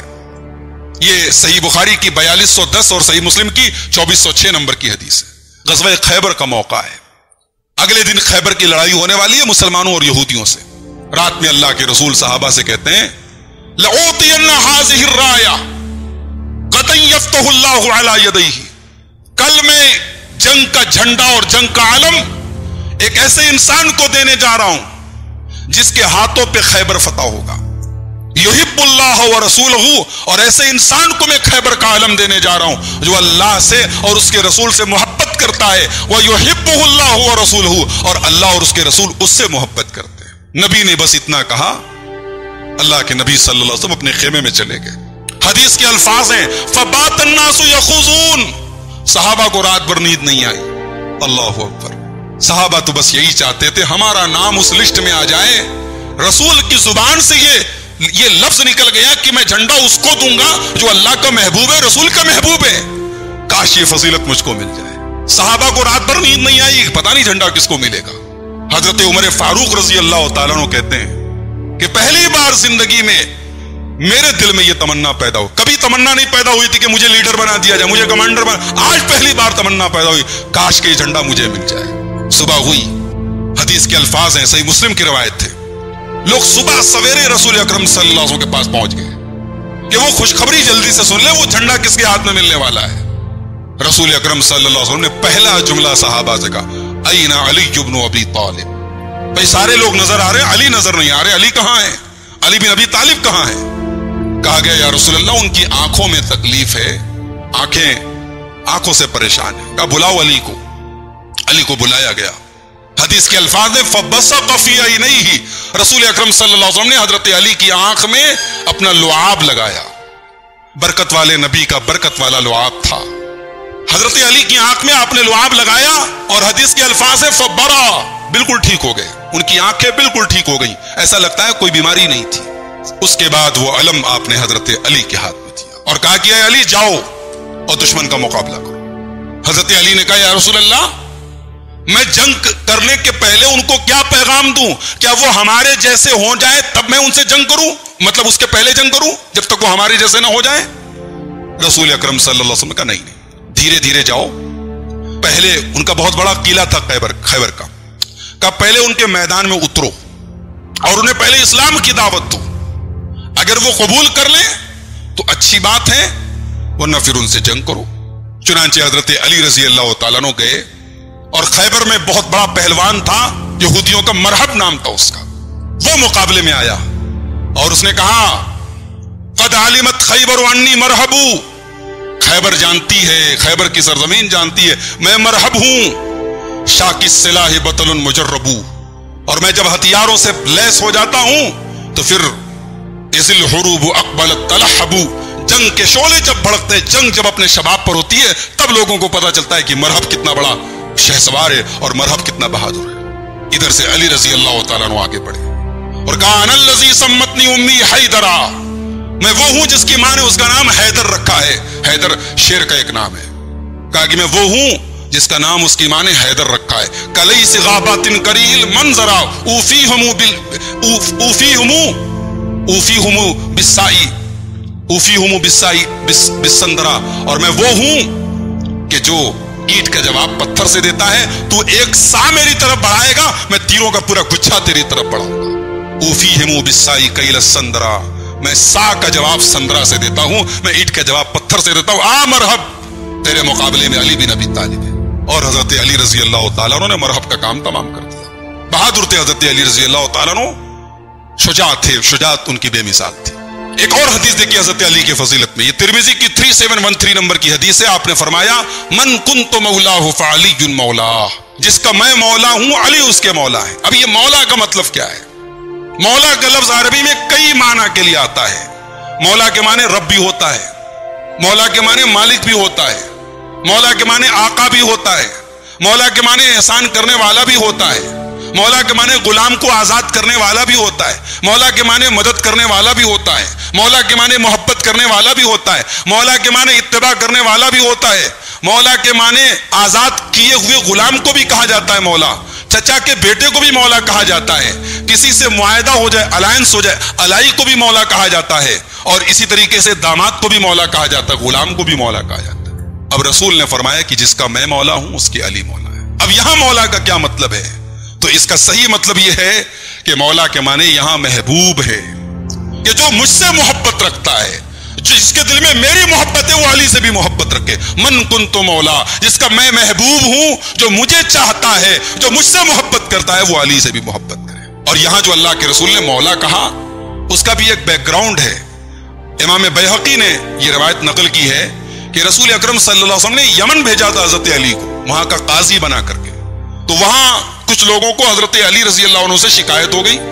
یہ صحیح بخاری کی 4210 اور صحیح مسلم کی 2406 نمبر کی حدیث ہے۔ غزوہ خیبر کا موقع ہے، اگلے دن خیبر کی لڑائی ہونے والی ہے مسلمانوں اور یہودیوں سے۔ رات میں اللہ کے رسول صحابہ سے کہتے ہیں لَأُعْطِيَنَّ هَذِهِ الرَّايَةَ غَدًا يَفْتَحُ اللَّهُ عَلَى يَدَيْهِ، کل میں جنگ کا جھنڈا اور جنگ کا علم ایک ایسے انسان کو دینے جا رہا ہوں جس کے ہاتھوں پہ خیبر فتح ہوگا، یحب اللہ ورسولہ، اور ایسے انسان کو میں خیبر کا علم دینے جا رہا ہوں جو اللہ سے اور اس کے رسول سے محبت کرتا ہے، وَيُحِبُّهُ اللَّهُ وَرَسُولُهُ، اور اللہ اور اس کے رسول اس سے محبت کرتے ہیں۔ نبی نے بس اتنا کہا، اللہ کے نبی صلی اللہ علیہ وسلم اپنے خیمے میں چلے گئے۔ حدیث کے الفاظ ہیں فَبَاتَ النَّاسُ يَخُوضُونَ، صحابہ کو رات بھر نیند نہیں آئی۔ اللہ اکبر، صحابہ تو بس یہی چاہتے تھے ہمارا نام اس لسٹ میں آ جائے، رسول کی زبان سے یہ لفظ نکل گیا کہ میں جھنڈا اس کو دوں گا جو اللہ کا محبوب ہے، رسول کا محبوب ہے، کاش یہ فضیلت مجھ کو مل جائے۔ صحابہ کو رات بھر نیند نہیں آئی، پتہ نہیں جھنڈا کس کو ملے گا۔ حضرت عمر فاروق رضی اللہ تعالیٰ عنہ کہتے ہیں کہ پہلی بار زندگی میں मेरे दिल में ये तमन्ना पैदा हो। कभी तमन्ना नहीं पैदा हुई थी कि मुझे लीडर बना दिया जाए, मुझे कमांडर बना, आज पहली बार तमन्ना पैदा हुई, काश के झंडा मुझे मिल जाए। सुबह हुई, हदीस के अल्फाज हैं, सही मुस्लिम की रवायत थे, लोग सुबह सवेरे रसूल अकरम सल्लल्लाहु अलैहि वसल्लम के पास पहुंच गए कि वो खुशखबरी जल्दी से सुन ले, वो झंडा किसके हाथ में मिलने वाला है। रसूल अकरम सल्लल्लाहु अलैहि वसल्लम ने पहला जुमला सहाबा से कहा, अयना अली इब्न अबी तालिब। भाई सारे लोग नजर आ रहे हैं, अली नजर नहीं आ रहे, अली कहां है, अली बिन अबी तालिब कहां है। कहा गया या रसूल अल्लाह उनकी आंखों में तकलीफ है, आंखों से परेशान है। कहा बुलाओ अली को। अली को बुलाया गया। हदीस के अल्फाज में फबसक़ फ़ी अयनैहि, रसूल अकरम सल्लल्लाहु अलैहि वसल्लम ने हजरत अली की आंख में अपना लुआब लगाया। बरकत वाले नबी का बरकत वाला लुआब था। हजरत अली की आंख में आपने लुआब लगाया और हदीस के अल्फाज है फबरा, बिल्कुल ठीक हो गए, उनकी आंखें बिल्कुल ठीक हो गई, ऐसा लगता है कोई बीमारी नहीं थी। उसके बाद वो अलम आपने हजरत अली के हाथ में दिया और कहा कि अली जाओ और दुश्मन का मुकाबला करो। हजरत अली ने कहा या रसूल अल्लाह, मैं जंग करने के पहले उनको क्या पैगाम दूं, क्या वो हमारे जैसे हो जाए तब मैं उनसे जंग करूं, मतलब उसके पहले जंग करूं जब तक वो हमारे जैसे ना हो जाए। रसूल अकरम सल्लल्लाहु अलैहि वसल्लम का नहीं, धीरे धीरे जाओ। पहले उनका बहुत बड़ा किला था खैबर का पहले उनके मैदान में उतरो और उन्हें पहले इस्लाम की दावत दो। अगर वो कबूल कर ले तो अच्छी बात है, वरना फिर उनसे जंग करो। चुनांचे हजरत अली रजी अल्लाह तआला अन्हु गए और खैबर में बहुत बड़ा पहलवान था, यहूदियों का मरहब नाम था उसका, वो मुकाबले में आया और उसने कहा कद आलिमत खैबर अन्नी मरहबू, खैबर जानती है, खैबर की सरजमीन जानती है, मैं मरहब हूं। शाकिस सिलाह बतलुन मुजर्रबू, और मैं जब हथियारों से लैस हो जाता हूं तो फिर इसिल हुरूबु अकबलत तलहबू, जंग के शोले जब भड़कते, जंग जब अपने शबाब पर होती है तब लोगों को पता चलता है कि मरहब कितना बड़ा शहसवार है और मरहब कितना बहादुर है। इधर से अली रजी अल्लाह तआला अन्हु आगे बढ़े और कहा अनल्लज़ी सम्मतनी उम्मी हैदरा, मैं वो हूं जिसकी मां ने उसका नाम हैदर रखा है। हैदर शेर का एक नाम है। कहा कि मैं वो हूं जिसका नाम उसकी मां ने हैदर रखा है। कलई से गाबातिन करील मंजरा ऊफीहुमु बिस्साई बिस्संदरा, और मैं वो हूं कि जो ईंट का जवाब पत्थर से देता है, तू एक सा मेरी तरफ बढ़ाएगा, मैं तीरों का पूरा गुच्छा तेरी तरफ बढ़ाऊंगा। ऊफीहुमु बिस्साई कैल संदरा, मैं सा का जवाब संदरा से देता हूं, मैं ईंट का जवाब पत्थर से देता हूं। आ मरहब, तेरे मुकाबले में अली बिन अबी तालिब है। और हजरत अली रजी अल्लाह तआला अन्हु ने मरहब का काम तमाम कर दिया। बहादुर थे हजरत अली रजी अल्लाह तआला अन्हु, शुजाअत थे, शुजाअत उनकी बेमिसाल थी। एक और हदीस देखिए हजरत अली की फजीलत में, ये तिरमिजी की 3713 नंबर की हदीस है। आपने फरमाया मन कुन्तु मौलाहु फअलियुन मौला, जिसका मैं मौला हूं अली उसके मौला है। अब ये मौला का मतलब क्या है? मौला का लफ्ज अरबी में कई माना के लिए आता है। मौला के माने रब भी होता है, मौला के माने मालिक भी होता है, मौला के माने आका भी होता है, मौला के माने एहसान करने वाला भी होता है, मौला के माने गुलाम को आजाद करने वाला भी होता है, मौला के माने मदद करने वाला भी होता है, मौला के माने मोहब्बत करने वाला भी होता है, मौला के माने इत्तिबा करने वाला भी होता है, मौला के माने आजाद किए हुए गुलाम को भी कहा जाता है मौला, चचा के बेटे को भी मौला कहा जाता है, किसी से मुआहदा हो जाए, अलायंस हो जाए, अलाई को भी मौला कहा जाता है, और इसी तरीके से दामाद को भी मौला कहा जाता है, गुलाम को भी मौला कहा जाता है। अब रसूल ने फरमाया कि जिसका मैं मौला हूं उसके अली मौला है। अब यहां मौला का क्या मतलब है? तो इसका सही मतलब यह है कि मौला के माने यहां महबूब है, कि जो मुझसे मोहब्बत रखता है, जिसके दिल में मेरी मोहब्बत है, वो अली से भी मोहब्बत रखे। मन कुन्तु मौला, जिसका मैं महबूब हूं, जो मुझे चाहता है, जो मुझसे मोहब्बत करता है, वो अली से भी मोहब्बत करे। और यहां जो अल्लाह के रसूल ने मौला कहा, उसका भी एक बैकग्राउंड है। इमाम बैहकी ने यह रवायत नकल की है कि रसूल अकरम सल्लल्लाहु अलैहि वसल्लम ने यमन भेजा था हजरत अली को, वहां का काजी बना करके। तो वहां कुछ लोगों को हजरत अली रजी अल्लाह अन्हु से शिकायत हो गई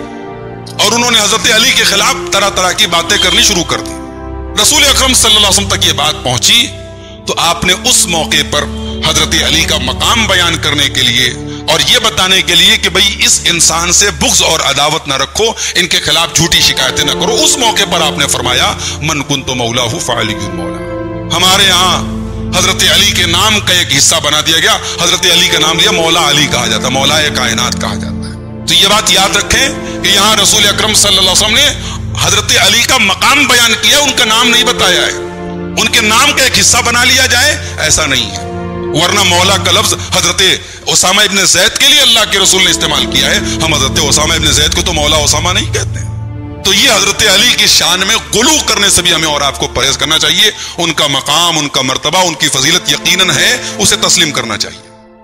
और उन्होंने हजरत अली के खिलाफ तरह तरह की बातें करनी शुरू कर दी। रसूल अकरम सल्लल्लाहु अलैहि वसल्लम तक ये बात पहुंची तो आपने उस मौके पर हजरत अली का मकाम बयान करने के लिए और ये बताने के लिए कि भाई इस इंसान से बुग़्ज़ और अदावत ना रखो, इनके खिलाफ झूठी शिकायतें ना करो, उस मौके पर आपने फरमाया मन कुन्तु मौलाहु फअलियुन मौला। हमारे यहाँ हजरत अली के नाम का एक हिस्सा बना दिया गया, हजरत अली का नाम लिया, मौला अली कहा जाता है, मौलाए कायनात कहा जाता है। तो ये बात याद रखें कि यहाँ रसूल अकरम सल्लल्लाहु अलैहि वसल्लम ने حضرت علی کا مقام بیان کیا، ان کا نام نہیں بتایا ہے، ان کے نام کا ایک حصہ بنا لیا جائے، ایسا نہیں ہے. ورنہ مولا کا لفظ حضرت اسامہ ابن زید کے لیے اللہ کے رسول نے استعمال کیا ہے. ہم حضرت اسامہ ابن زید کو تو مولا اسامہ نہیں کہتے ہیں. تو یہ حضرت علی کی شان میں غلو کرنے سے بھی ہمیں اور آپ کو پرہیز کرنا چاہیے. ان کا مقام، ان کا مرتبہ، ان کی فضیلت یقیناً ہے، اسے تسلیم کرنا چاہیے.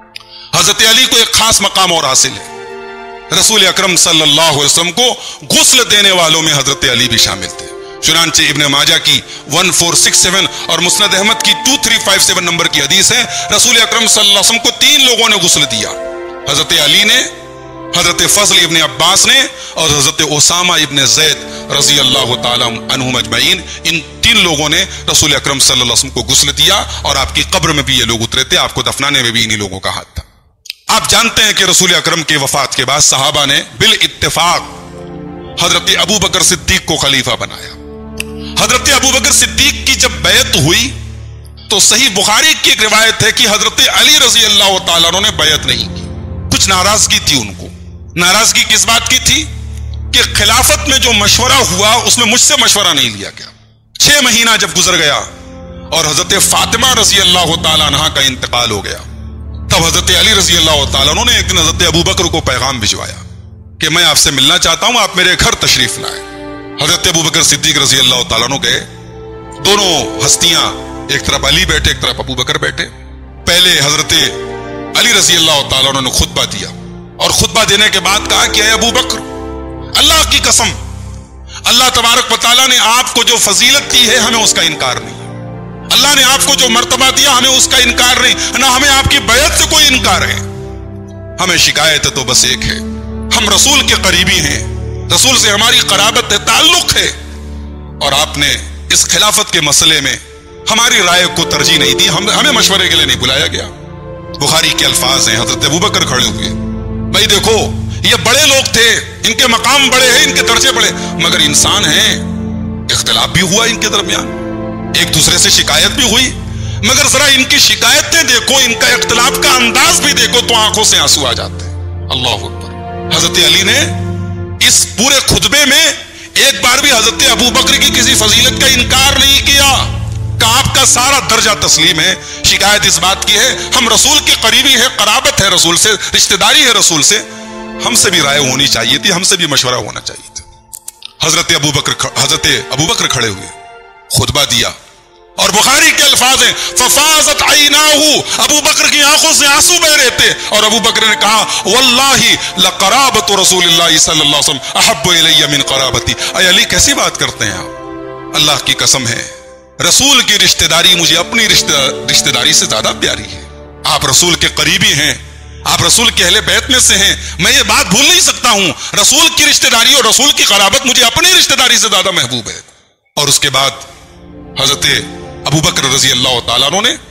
حضرت علی کو ایک خاص مقام اور حاصل ہے. رسول اکرم صلی اللہ علیہ وسلم کو غسل دینے والوں میں حضرت علی بھی شامل تھے. چنانچہ ابن ماجہ کی 1467 اور مسند احمد کی 2357 نمبر کی حدیث ہے، رسول اکرم صلی اللہ علیہ وسلم کو 3 لوگوں نے غسل دیا. حضرت علی نے، حضرت فضل ابن عباس نے، اور حضرت اسامہ ابن زید رضی اللہ تعالی عنہم اجمعین. ان 3 لوگوں نے رسول اکرم صلی اللہ علیہ وسلم کو غسل دیا، اور آپ کی قبر میں بھی یہ لوگ اترے تھے. آپ کو دفنانے میں بھی انہی لوگوں کا ہاتھ تھا. آپ جانتے ہیں کہ رسول اکرم کے وفات کے بعد صحابہ نے بالاتفاق حضرت ابو بکر صدیق کو خلیفہ بنایا. حضرت ابو بکر صدیق کی جب بیعت ہوئی تو صحیح بخاری کی ایک روایت ہے کہ حضرت علی رضی اللہ تعالیٰ عنہ نے بیعت نہیں کی. کچھ ناراضگی تھی ان کو. ناراضگی کس بات کی تھی؟ کہ خلافت میں جو مشورہ ہوا اس میں مجھ سے مشورہ نہیں لیا گیا. 6 مہینہ جب گزر گیا اور حضرت فاطمہ رضی اللہ تعالیٰ عنہ کا انتقال ہو گیا، تب حضرت علی رضی اللہ تعالیٰ عنہ نے ایک دن حضرت ابو بکر کو پیغام بھجوایا کہ میں آپ سے ملنا چاہتا ہوں، آپ میرے گھر تشریف لائیں. حضرت ابو بکر صدیق رضی اللہ تعالیٰ عنہ گئے. دونوں ہستیاں، ایک طرف علی بیٹھے، ایک طرف ابو بکر بیٹھے. پہلے حضرت علی رضی اللہ تعالیٰ عنہ نے خطبہ دیا، اور خطبہ دینے کے بعد کہا کہ اے ابو بکر، اللہ کی قسم، اللہ تبارک و تعالیٰ نے آپ کو جو فضیلت دی ہے ہمیں اس کا انکار نہیں. اللہ نے آپ کو جو مرتبہ دیا ہمیں اس کا انکار نہیں، نہ ہمیں آپ کی بیعت سے کوئی انکار ہے. ہمیں شکایت تو بس ایک ہے، ہم رسول کے قریبی ہیں، رسول سے ہماری قرابت ہے، تعلق ہے، اور آپ نے اس خلافت کے مسئلے میں ہماری رائے کو ترجیح نہیں دی، ہمیں مشورے کے لیے نہیں بلایا گیا. بخاری کے الفاظ ہیں، حضرت ابو بکر کھڑے ہوئے. بھائی دیکھو، یہ بڑے لوگ تھے، ان کے مقام بڑے ہیں، ان کے درجے بڑے، مگر انسان ہیں، اختلاف بھی ہوا ان کے درمیان، ایک دوسرے سے شکایت بھی ہوئی، مگر ذرا ان کی شکایتیں دیکھو، ان کا اختلاف کا انداز بھی دیکھو تو آنکھوں سے آنسو آ جاتے ہیں. اللہ اکبر. حضرت علی نے اس پورے خطبے میں ایک بار بھی حضرت ابو بکر کی کسی فضیلت کا انکار نہیں کیا کہ آپ کا سارا درجہ تسلیم ہے. شکایت اس بات کی ہے، ہم رسول کے قریبی ہے، قرابت ہے رسول سے، رشتہ داری ہے رسول سے، ہم سے بھی رائے ہونی چاہیے تھی، ہم سے بھی مشورہ ہونا چاہیے تھا. حضرت ابو بکر کھڑے ہوئے، خطبہ دیا، اور بخاری کے الفاظ ہیں ففاضت عیناہ، ابو بکر کی آنکھوں سے آنسو بہ رہے تھے، اور ابو بکر نے کہا واللہ لقرابت رسول اللہ صلی اللہ علیہ وسلم احب الی من قرابتی. اے علی، کیسی بات کرتے ہیں آپ؟ اللہ کی قسم ہے، رسول کی رشتہ داری مجھے اپنی رشتہ داری سے زیادہ پیاری ہے. آپ رسول کے قریبی ہیں، آپ رسول کے اہل بیت میں سے ہیں، میں یہ بات بھول نہیں سکتا ہوں، رسول کی رشتہ داری اور رسول کی قرابت مجھے اپنی رشتہ داری سے زیادہ محبوب ہے. اور اس کے بعد حضرت ابو بکر رضی اللہ تعالیٰ عنہ نے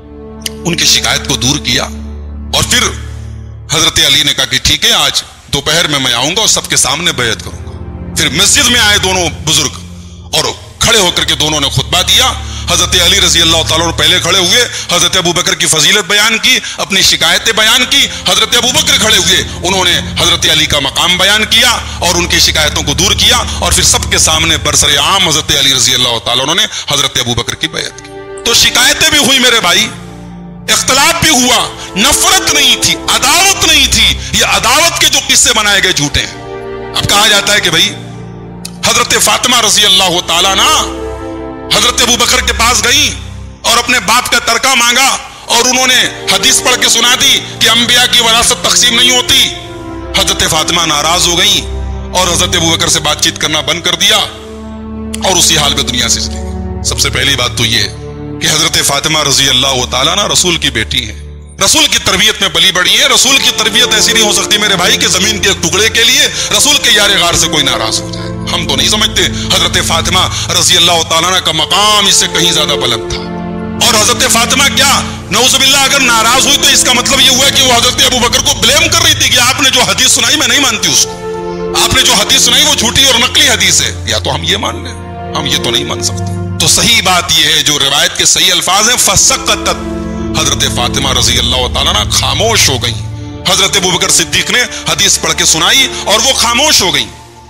ان کی شکایت کو دور کیا، اور پھر حضرت علی نے کہا کہ ٹھیک ہے، آج دوپہر میں آؤں گا اور سب کے سامنے بیعت کروں گا. پھر مسجد میں آئے دونوں بزرگ، اور کھڑے ہو کر کے دونوں نے خطبہ دیا. حضرت علی رضی اللہ تعالیٰ عنہ پہلے کھڑے ہوئے، حضرت ابو بکر کی فضیلت بیان کی، اپنی شکایتیں بیان کی. حضرت ابو بکر کھڑے ہوئے، انہوں نے حضرت علی کا مقام بیان کیا اور ان کی شکایتوں کو دور کیا، اور پھر سب کے سامنے برسر عام حضرت علی رضی اللہ تعالیٰ عنہ نے حضرت ابو بکر کی بیعت کی. تو شکایتیں بھی ہوئی میرے بھائی، اختلاف بھی ہوا، نفرت نہیں تھی، عداوت نہیں تھی. یہ عداوت کے جو قصے بنائے گئے جھوٹے ہیں. اب کہا جاتا ہے کہ بھائی حضرت فاطمہ رضی اللہ تعالیٰ عنہ حضرت ابو بکر کے پاس گئی اور اپنے باپ کا ترکہ مانگا، اور انہوں نے حدیث پڑھ کے سنا دی کہ انبیاء کی وراثت تقسیم نہیں ہوتی. حضرت فاطمہ ناراض ہو گئی اور حضرت ابو بکر سے بات چیت کرنا بند کر دیا، اور اسی حال میں دنیا سے چلی گئی. سب سے پہلی بات تو یہ کہ حضرت فاطمہ رضی اللہ تعالیٰ عنہ رسول کی بیٹی ہیں، رسول کی تربیت میں پلی بڑی ہے. رسول کی تربیت ایسی نہیں ہو سکتی میرے بھائی کہ زمین کے ایک ٹکڑے کے لیے رسول کے یار غار سے کوئی ناراض ہو جائے. ہم تو نہیں سمجھتے. حضرت فاطمہ رضی اللہ تعالیٰ عنہ کا مقام اس سے کہیں زیادہ بلند تھا. اور حضرت فاطمہ کیا نعوذ باللہ اگر ناراض ہوئی تو اس کا مطلب یہ ہوا کہ وہ حضرت ابو بکر کو بلیم کر رہی تھی کہ آپ نے جو حدیث سنائی میں نہیں مانتی اس کو، آپ نے جو حدیث سنائی وہ جھوٹی اور نقلی حدیث ہے. یا تو ہم یہ مان لیں، ہم یہ تو نہیں مان سکتے. تو صحیح بات یہ ہے، جو روایت کے صحیح الفاظ ہیں فسقطت، حضرت فاطمہ رضی اللہ تعالیٰ عنہ خاموش ہو گئی. حضرت ابو بکر صدیق نے حدیث پڑھ کے سنائی اور وہ خاموش ہو گئی.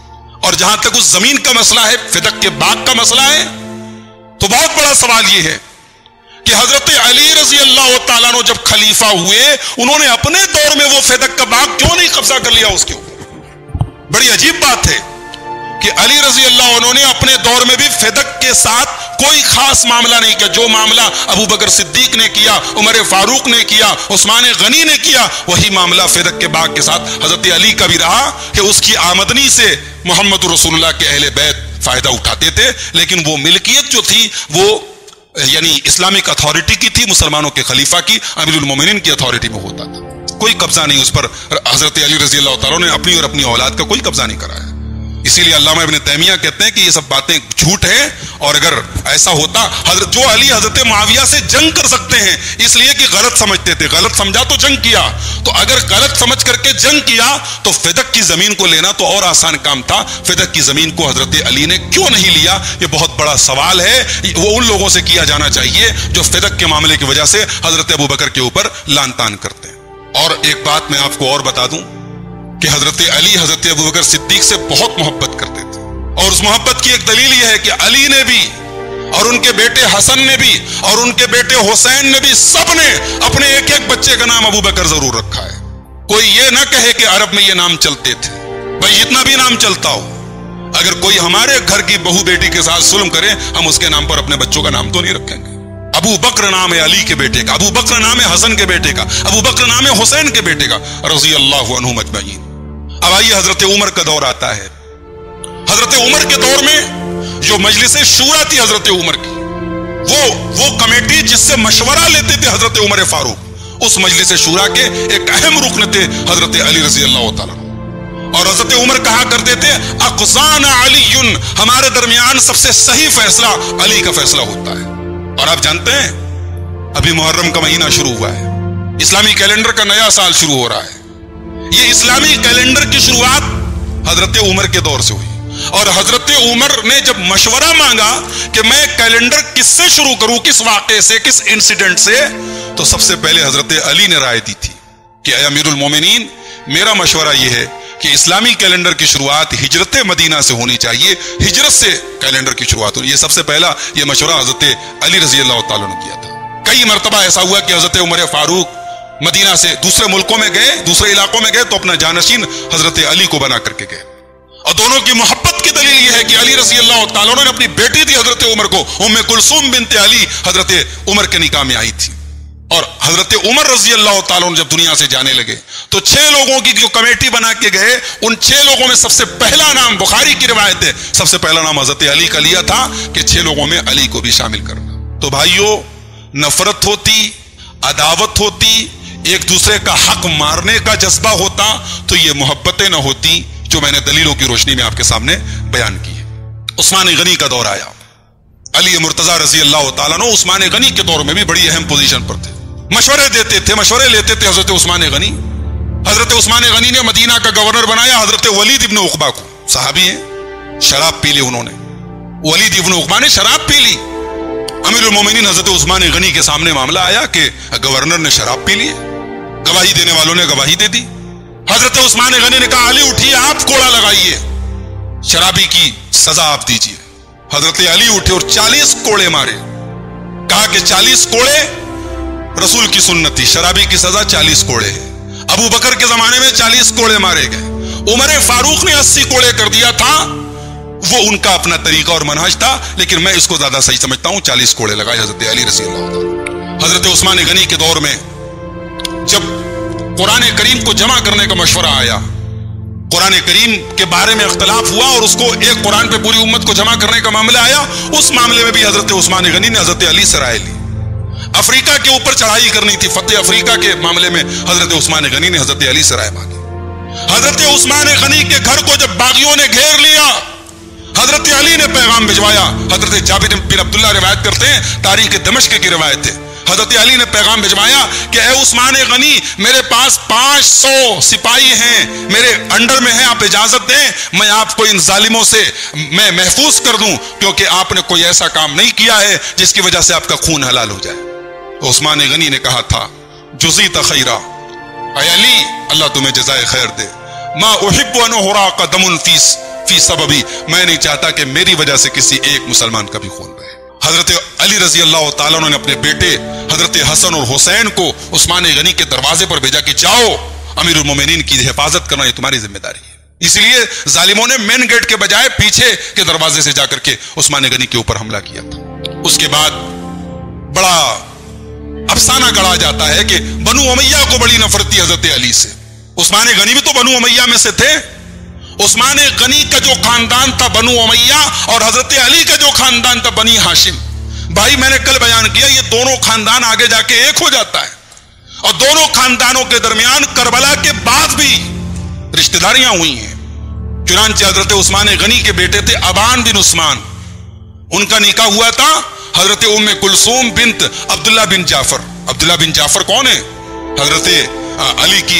اور جہاں تک اس زمین کا مسئلہ ہے، فدق کے باغ کا مسئلہ ہے، تو بہت بڑا سوال یہ ہے کہ حضرت علی رضی اللہ تعالیٰ عنہ جب خلیفہ ہوئے، انہوں نے اپنے دور میں وہ فدق کا باغ کیوں نہیں قبضہ کر لیا اس کے اوپر؟ بڑی عجیب بات ہے کہ علی رضی اللہ عنہ نے اپنے دور میں بھی فدق کے ساتھ کوئی خاص معاملہ نہیں کیا. جو معاملہ ابو بکر صدیق نے کیا، عمر فاروق نے کیا، عثمان غنی نے کیا، وہی معاملہ فدق کے باغ کے ساتھ حضرت علی کا بھی رہا کہ اس کی آمدنی سے محمد رسول اللہ کے اہل بیت فائدہ اٹھاتے تھے، لیکن وہ ملکیت جو تھی وہ یعنی اسلامک اتھارٹی کی تھی، مسلمانوں کے خلیفہ کی، امیر المومنین کی اتھارٹی میں ہوتا تھا. کوئی قبضہ نہیں اس پر حضرت علی رضی اللہ تعالیٰ نے اپنی اور اپنی اولاد کا کوئی قبضہ نہیں کرایا. اسی لیے علامہ ابن تیمیہ کہتے ہیں کہ یہ سب باتیں جھوٹ ہیں، اور اگر ایسا ہوتا جو علی حضرت معاویہ سے جنگ کر سکتے ہیں اس لیے کہ غلط سمجھتے تھے، غلط سمجھا تو جنگ کیا، تو اگر غلط سمجھ کر کے جنگ کیا تو فدق کی زمین کو لینا تو اور آسان کام تھا. فدق کی زمین کو حضرت علی نے کیوں نہیں لیا؟ یہ بہت بڑا سوال ہے. وہ ان لوگوں سے کیا جانا چاہیے جو فدق کے معاملے کی وجہ سے حضرت ابو بکر کے اوپر لان تان کرتے ہیں. اور ایک بات میں آپ کو اور بتا دوں کہ حضرت علی حضرت ابو بکر صدیق سے بہت محبت کرتے تھے، اور اس محبت کی ایک دلیل یہ ہے کہ علی نے بھی اور ان کے بیٹے حسن نے بھی اور ان کے بیٹے حسین نے بھی، سب نے اپنے ایک ایک بچے کا نام ابو بکر ضرور رکھا ہے. کوئی یہ نہ کہے کہ عرب میں یہ نام چلتے تھے، بھائی جتنا بھی نام چلتا ہو، اگر کوئی ہمارے گھر کی بہو بیٹی کے ساتھ ظلم کرے ہم اس کے نام پر اپنے بچوں کا نام تو نہیں رکھیں گے. ابو بکر نام ہے علی کے بیٹے کا، ابو بکر نام ہے حسن کے بیٹے کا، ابو بکر نام ہے حسین کے بیٹے کا رضی اللہ عنہم اجمعین. اب آئیے حضرت عمر کا دور آتا ہے. حضرت عمر کے دور میں جو مجلس شورا تھی حضرت عمر کی، وہ کمیٹی جس سے مشورہ لیتے تھے حضرت عمر فاروق، اس مجلس شورا کے ایک اہم رکن تھے حضرت علی رضی اللہ تعالیٰ. اور حضرت عمر کہا کرتے تھے اقضانا علی، ہمارے درمیان سب سے صحیح فیصلہ علی کا فیصلہ ہوتا ہے. اور آپ جانتے ہیں ابھی محرم کا مہینہ شروع ہوا ہے، اسلامی کیلنڈر کا نیا سال شروع ہو رہا ہے. یہ اسلامی کیلنڈر کی شروعات حضرت عمر کے دور سے ہوئی، اور حضرت عمر نے جب مشورہ مانگا کہ میں کیلنڈر کس سے شروع کروں، کس واقعے سے، کس انسیڈنٹ سے، تو سب سے پہلے حضرت علی نے رائے دی تھی کہ اے امیر المومنین، میرا مشورہ یہ ہے کہ اسلامی کیلنڈر کی شروعات ہجرت مدینہ سے ہونی چاہیے، ہجرت سے کیلنڈر کی شروعات ہونی. یہ سب سے پہلا یہ مشورہ حضرت علی رضی اللہ تعالیٰ نے کیا تھا. کئی مرتبہ ایسا ہوا کہ حضرت عمر فاروق مدینہ سے دوسرے ملکوں میں گئے، دوسرے علاقوں میں گئے تو اپنا جانشین حضرت علی کو بنا کر کے گئے. اور دونوں کی محبت کی دلیل یہ ہے کہ علی رضی اللہ تعالیٰ نے اپنی بیٹی تھی حضرت عمر کو، ام کلثوم بنت علی حضرت عمر کے نکاح میں آئی تھی. اور حضرت عمر رضی اللہ تعالیٰ جب دنیا سے جانے لگے تو 6 لوگوں کی جو کمیٹی بنا کے گئے، ان 6 لوگوں میں سب سے پہلا نام، بخاری کی روایت ہے، سب سے پہلا نام حضرت علی کا لیا تھا کہ 6 لوگوں میں علی کو بھی شامل کرنا. تو بھائیو، نفرت ہوتی، عداوت ہوتی، ایک دوسرے کا حق مارنے کا جذبہ ہوتا تو یہ محبتیں نہ ہوتی جو میں نے دلیلوں کی روشنی میں آپ کے سامنے بیان کی ہے. عثمان غنی کا دور آیا. علی مرتضیٰ رضی اللہ تعالیٰ عنہ عثمان غنی کے دور میں بھی بڑی اہم پوزیشن پر تھے، مشورے دیتے تھے، مشورے لیتے تھے حضرت عثمان غنی. حضرت عثمان غنی نے مدینہ کا گورنر بنایا حضرت ولید ابن عقبہ کو. صحابی ہیں، شراب پی لی انہوں نے، ولید ابن عقبہ نے شراب پی لی. امیر المومنین حضرت عثمان غنی کے سامنے معاملہ آیا کہ گورنر نے شراب پی لی، گواہی دینے والوں نے گواہی دے دی. حضرت عثمان غنی نے کہا علی اٹھیے، آپ کوڑا لگائیے، شرابی کی سزا آپ دیجیے. حضرت علی اٹھے اور 40 کوڑے مارے. کہا کہ 40 کوڑے رسول کی سنت تھی، شرابی کی سزا 40 کوڑے ہے. ابو بکر کے زمانے میں 40 کوڑے مارے گئے. عمر فاروق نے 80 کوڑے کر دیا تھا، وہ ان کا اپنا طریقہ اور منہج تھا، لیکن میں اس کو زیادہ صحیح سمجھتا ہوں، 40 کوڑے لگائے حضرت علی رضی اللہ عنہ. حضرت عثمان غنی کے دور میں جب قرآن کریم کو جمع کرنے کا مشورہ آیا، قرآن کریم کے بارے میں اختلاف ہوا اور اس کو ایک قرآن پہ پوری امت کو جمع کرنے کا معاملہ آیا، اس معاملے میں بھی حضرت عثمان غنی نے حضرت علی سے رائے لی. افریقہ کے اوپر چڑھائی کرنی تھی، فتح افریقہ کے معاملے میں حضرت عثمان غنی نے حضرت علی سے رائے مانگی. حضرت عثمان غنی کے گھر کو جب باغیوں نے گھیر لیا، حضرت علی نے پیغام بھجوایا. حضرت جابر بن عبداللہ روایت کرتے ہیں، تاریخ دمشق کی روایت ہے، حضرت علی نے پیغام بھجوایا کہ اے عثمان غنی، میرے پاس 500 سپاہی ہیں، میرے انڈر میں ہیں، آپ اجازت دیں میں آپ کو ان ظالموں سے میں محفوظ کر دوں، کیونکہ آپ نے کوئی ایسا کام نہیں کیا ہے جس کی وجہ سے آپ کا خون حلال ہو جائے. عثمان غنی نے کہا تھا جزیت خیرا، اے علی اللہ تمہیں جزائے خیر دے، ما احب ان احراق دم فی फी सबबी, मैं नहीं चाहता कि मेरी वजह से किसी एक मुसलमान का भी खून बहे। हजरत अली रजी अल्लाह ताला ने अपने बेटे हजरत हसन और हुसैन को उस्मान गनी के दरवाजे पर भेजा कि जाओ अमीरुल मोमिनीन की हिफाजत करना, ये तुम्हारी जिम्मेदारी है। इसलिए जालिमों ने मेन गेट के बजाय पीछे के दरवाजे से जाकर के उस्मान गनी के ऊपर हमला किया था। उसके बाद बड़ा अफसाना गढ़ा जाता है कि बनु उमैया को बड़ी नफरत थी हजरत अली से। उस्मान गनी भी तो बनु उमैया में से थे। उस्मान गनी का जो खानदान था बनु उमैया और हजरत अली का जो खानदान था बनी हाशिम। भाई मैंने कल बयान किया, ये दोनों खानदान आगे जाके एक हो जाता है और दोनों खानदानों के दरमियान करबला के बाद भी रिश्तेदारियां हुई हैं। चुनांचे हजरत उस्मान गनी के बेटे थे अबान बिन उस्मान, उनका निकाह हुआ था हजरत उम्मे कुलसूम बिन्त अब्दुल्ला बिन जाफर। अब्दुल्ला बिन जाफर कौन है? हजरत अली की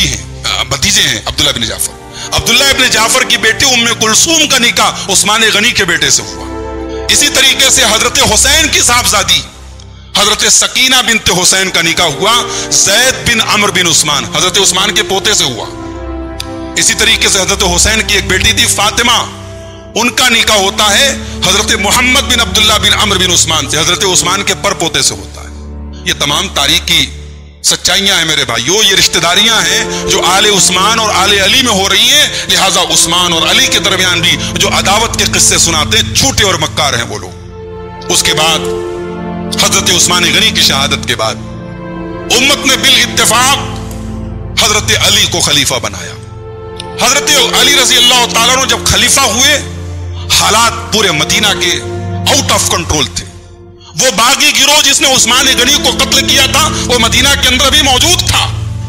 भतीजे हैं अब्दुल्ला बिन जाफर। अब्दुल्ला इब्न जाफर की बेटी उम्मे कुलसूम का निकाह उस्मान गनी के बेटे से हुआ। इसी तरीके से हजरत हुसैन की साहबजादी हजरत सकीना बिन्त हुसैन का निकाह हुआ जैद बिन अमर बिन उस्मान, हजरत उस्मान के पोते से हुआ। इसी तरीके से हजरत हुसैन की एक बेटी थी फातिमा, उनका निकाह होता है हजरत मोहम्मद बिन अब्दुल्ला बिन अमर बिन उस्मान से, हजरत उस्मान के पर पोते से होता है। ये तमाम तारीख की सच्चाइयां हैं मेरे भाइयों, ये रिश्तेदारियां हैं जो आले उस्मान और आले अली में हो रही हैं। लिहाजा उस्मान और अली के दरमियान भी जो अदावत के किस्से सुनाते हैं झूठे और मक्कार हैं वो लोग। उसके बाद हजरत उस्मान गनी की शहादत के बाद उम्मत ने बिल इत्तेफाक हजरत अली को खलीफा बनाया। हजरत अली रजी अल्लाह ताला अन्हु जब खलीफा हुए, हालात पूरे मदीना के आउट ऑफ कंट्रोल थे। वो बागी गिरोह जिसने उस्मान गनी को कत्ल किया था वो मदीना के अंदर भी मौजूद था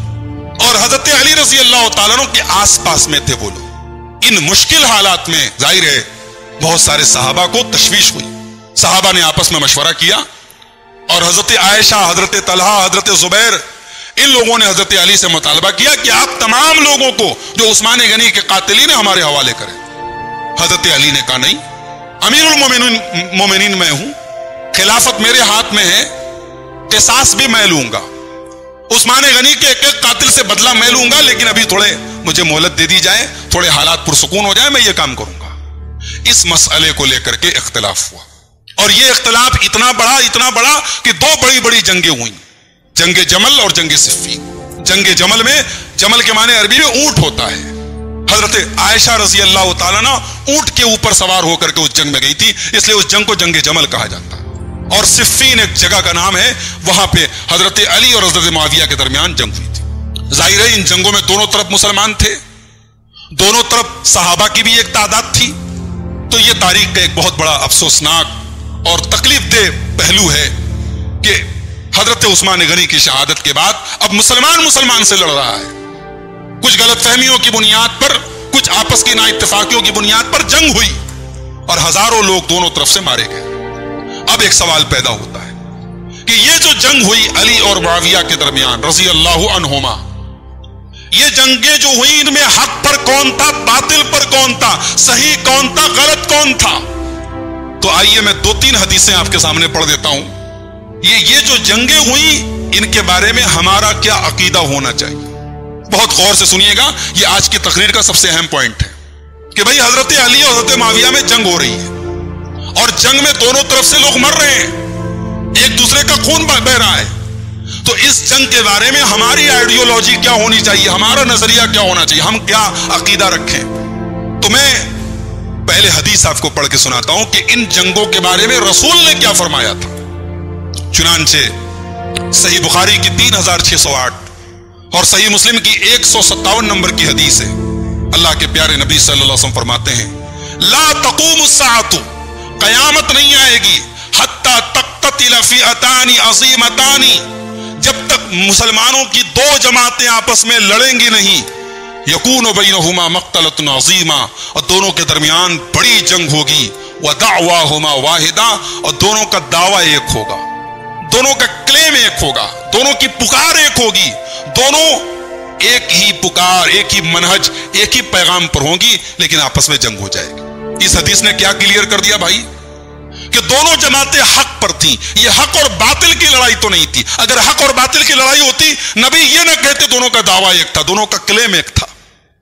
और हजरत अली रजी अल्लाह ताला अन्हु के आसपास में थे वो लोग। इन मुश्किल हालात में जाहिर है बहुत सारे सहाबा को तशवीश हुई। सहाबा ने आपस में मशवरा किया और हजरत आयशा, हजरत तलहा, हजरत जुबैर, इन लोगों ने हजरत अली से मुतालबा किया कि आप तमाम लोगों को जो उस्मान गनी के कातिलीन है हमारे हवाले करें। हजरत अली ने कहा नहीं, अमीरुल मोमिनीन मैं हूं, खिलाफत मेरे हाथ में है, क़िसास भी मैं लूंगा, उस्मान गनी के एक एक कातिल से बदला मैं लूंगा, लेकिन अभी थोड़े मुझे मोहलत दे दी जाए, थोड़े हालात पुरसुकून हो जाए, मैं ये काम करूंगा। इस मसले को लेकर के इख्तिलाफ हुआ और ये इख्तिलाफ इतना बड़ा कि दो बड़ी बड़ी जंगें हुई, जंगे जमल और जंगे सिफ़ीन। जंगे जमल में, जमल के माने अरबी में ऊंट होता है। हजरत आयशा रजी अल्लाह ताला अन्हा ऊंट के ऊपर सवार होकर के उस जंग में गई थी, इसलिए उस जंग को जंगे जमल कहा जाता है। और सिफ़ीन एक जगह का नाम है, वहां पे हजरत अली और हजरत मुआविया के दरमियान जंग हुई थी। जाहिर है इन जंगों में दोनों तरफ मुसलमान थे, दोनों तरफ सहाबा की भी एक तादाद थी। तो ये तारीख का एक बहुत बड़ा अफसोसनाक और तकलीफ दे पहलू है कि हजरत उस्मान गनी की शहादत के बाद अब मुसलमान से लड़ रहा है। कुछ गलतफहमियों की बुनियाद पर, कुछ आपस की नाइत्तेफाकियों की बुनियाद पर जंग हुई और हजारों लोग दोनों तरफ से मारे गए। अब एक सवाल पैदा होता है कि ये जो जंग हुई अली और मुआविया के दरमियान रजी अल्लाहु अन्हुमा, ये जंगें जो हुई इनमें हक पर कौन था, बातिल पर कौन था, सही कौन था, गलत कौन था? तो आइए मैं 2-3 हदीसें आपके सामने पढ़ देता हूं। ये जो जंगें हुई इनके बारे में हमारा क्या अकीदा होना चाहिए, बहुत गौर से सुनिएगा। ये आज की तकरीर का सबसे अहम पॉइंट है कि भाई हजरत अली और हजरत मुआविया में जंग हो रही है और जंग में दोनों तरफ से लोग मर रहे हैं, एक दूसरे का खून बह रहा है। तो इस जंग के बारे में हमारी आइडियोलॉजी क्या होनी चाहिए, हमारा नजरिया क्या होना चाहिए, हम क्या अकीदा रखें? तो मैं पहले हदीस आपको पढ़ के सुनाता हूं कि इन जंगों के बारे में रसूल ने क्या फरमाया था। चुनांचे सही बुखारी की 3608 और सही मुस्लिम की 157 नंबर की हदीस है। अल्लाह के प्यारे नबी सल्लल्लाहु अलैहि वसल्लम फरमाते हैं, ला तक़ूमुस्साअतु, कयामत नहीं आएगी, हत्ता तक़्ततिल फ़िअतानि अज़ीमतानि, जब तक मुसलमानों की दो जमातें आपस में लड़ेंगी नहीं, यकूनु बैनहुमा मक़तलतुन अज़ीमा, और दोनों के दरमियान बड़ी जंग होगी, व दअवाहुमा वाहिदा, और दोनों का दावा एक होगा, दोनों का क्लेम एक होगा, दोनों की पुकार एक होगी, दोनों एक ही पुकार, एक ही मनहज, एक ही पैगाम पर होंगी, लेकिन आपस में जंग हो जाएगी। इस हदीस ने क्या क्लियर कर दिया भाई कि दोनों जमातें हक पर थी। ये हक और बातिल की लड़ाई तो नहीं थी। अगर हक और बातिल की लड़ाई होती, नबी ये ना कहते दोनों का दावा एक था, दोनों का क्लेम एक था।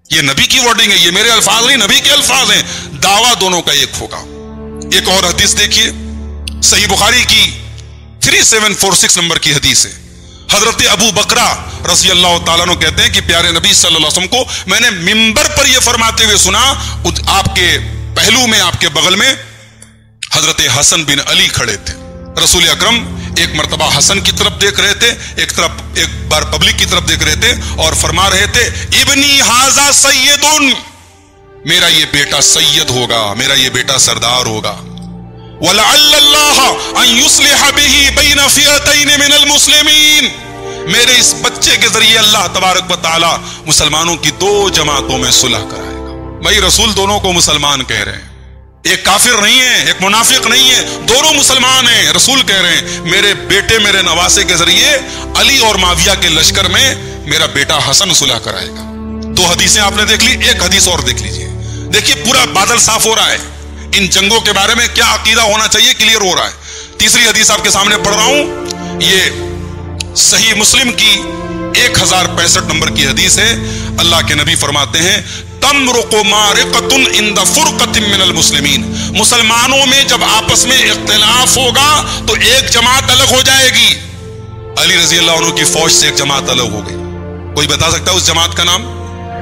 یہ نبی کی ورڈنگ ہے، یہ میرے الفاظ نہیں، نبی کے الفاظ ہیں، دعویٰ دونوں کا ایک ہوگا۔ ایک اور حدیث دیکھیے، صحیح بخاری کی 3746 نمبر کی حدیث ہے۔ حضرت ابو بکرہ رضی اللہ تعالیٰ عنہ کہتے ہیں کہ پیارے نبی صلی اللہ علیہ وسلم کو میں نے منبر پر یہ فرماتے ہوئے سنا، آپ کے پہلو میں، آپ کے بغل میں حضرت حسن بن علی کھڑے تھے۔ رسول اکرم ایک مرتبہ حسن کی طرف دیکھ رہے تھے، ایک بار پبلک کی طرف دیکھ رہے تھے اور فرما رہے تھے ابنی ھذا سید، میرا یہ بیٹا سید ہوگا، میرا یہ بیٹا سردار ہوگا۔ وَلَعَلَّ اللَّهَ أَن يُصْلِحَ بِهِ بَيْنَ فِئَتَيْنِ مِنَ الْمُسْلِمِينَ، میرے اس بچے کے ذریعے اللہ تبارک و تعالی مسلمانوں کی دو جماعتوں میں صلح کرائے گا۔ بھائی رسول دونوں کو مسلمان کہہ رہے ہیں، ایک کافر نہیں ہے، ایک منافق نہیں ہے، دونوں مسلمان ہیں۔ رسول کہہ رہے ہیں میرے بیٹے، میرے نواسے کے ذریعے علی اور معاویہ کے لشکر میں میرا بیٹا حسن صلح کرائے گا۔ دو حدیثیں آپ نے دیکھ لی، ایک حدیث اور دیکھ لیجئے۔ دیکھیے پورا بادل صاف ہو رہا ہے، ان جنگوں کے بارے میں کیا عقیدہ ہونا چاہیے کلیئر ہو رہا ہے۔ تیسری حدیث آپ کے سامنے پڑھ رہا ہوں، یہ صحیح مسلم کی 1065 نمبر کی حدیث ہے۔ اللہ کے نبی فرماتے ہیں تمرق مارقۃ عند فرقۃ من المسلمین، مسلمانوں میں جب آپس میں اختلاف ہوگا تو ایک جماعت الگ ہو جائے گی۔ علی رضی اللہ عنہ کی فوج سے ایک جماعت الگ ہو گئی، کوئی بتا سکتا ہے اس جماعت کا نام؟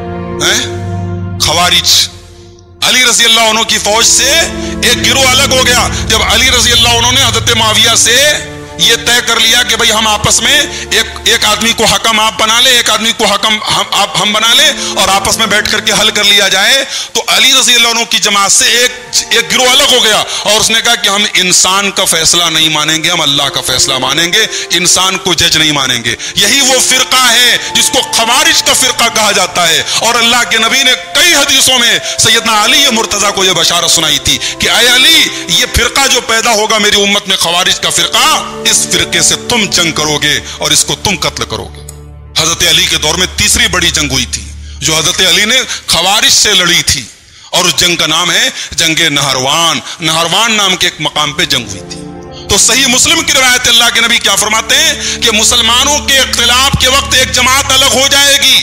خوارج۔ علی رضی اللہ عنہ کی فوج سے ایک گروہ الگ ہو گیا جب علی رضی اللہ عنہ نے حضرت معاویہ سے یہ طے کر لیا کہ بھئی ہم آپس میں ایک آدمی کو حکم آپ بنا لیں، ایک آدمی کو حکم ہم بنا لیں اور آپس میں بیٹھ کر کے حل کر لیا جائے۔ تو علی رضی اللہ عنہ کی جماعت سے ایک گروہ الگ ہو گیا اور اس نے کہا کہ ہم انسان کا فیصلہ نہیں مانیں گے، ہم اللہ کا فیصلہ مانیں گے، انسان کو جج نہیں مانیں گے۔ یہی وہ فرقہ ہے جس کو خوارج کا فرقہ کہا جاتا ہے، اور اللہ کے نبی نے کئی حدیثوں میں سیدنا علی مرتضیٰ کو یہ بشارت سنائی تھی کہ اے علی، یہ فرقہ جو پیدا ہوگا میری امت میں، خوارج کا فرقہ، اس فرقے سے تم جنگ کرو گے اور اس کو تم قتل کرو گے۔ حضرت علی کے دور میں تیسری بڑی جنگ ہوئی تھی جو حضرت علی نے خوارج سے لڑی تھی، اور اس جنگ کا نام ہے جنگ نہروان۔ نہروان نام کے ایک مقام پہ جنگ ہوئی تھی۔ تو صحیح مسلم کی روایت اللہ کے نبی کیا فرماتے ہیں کہ مسلمانوں کے اختلاف کے وقت ایک جماعت الگ ہو جائے گی،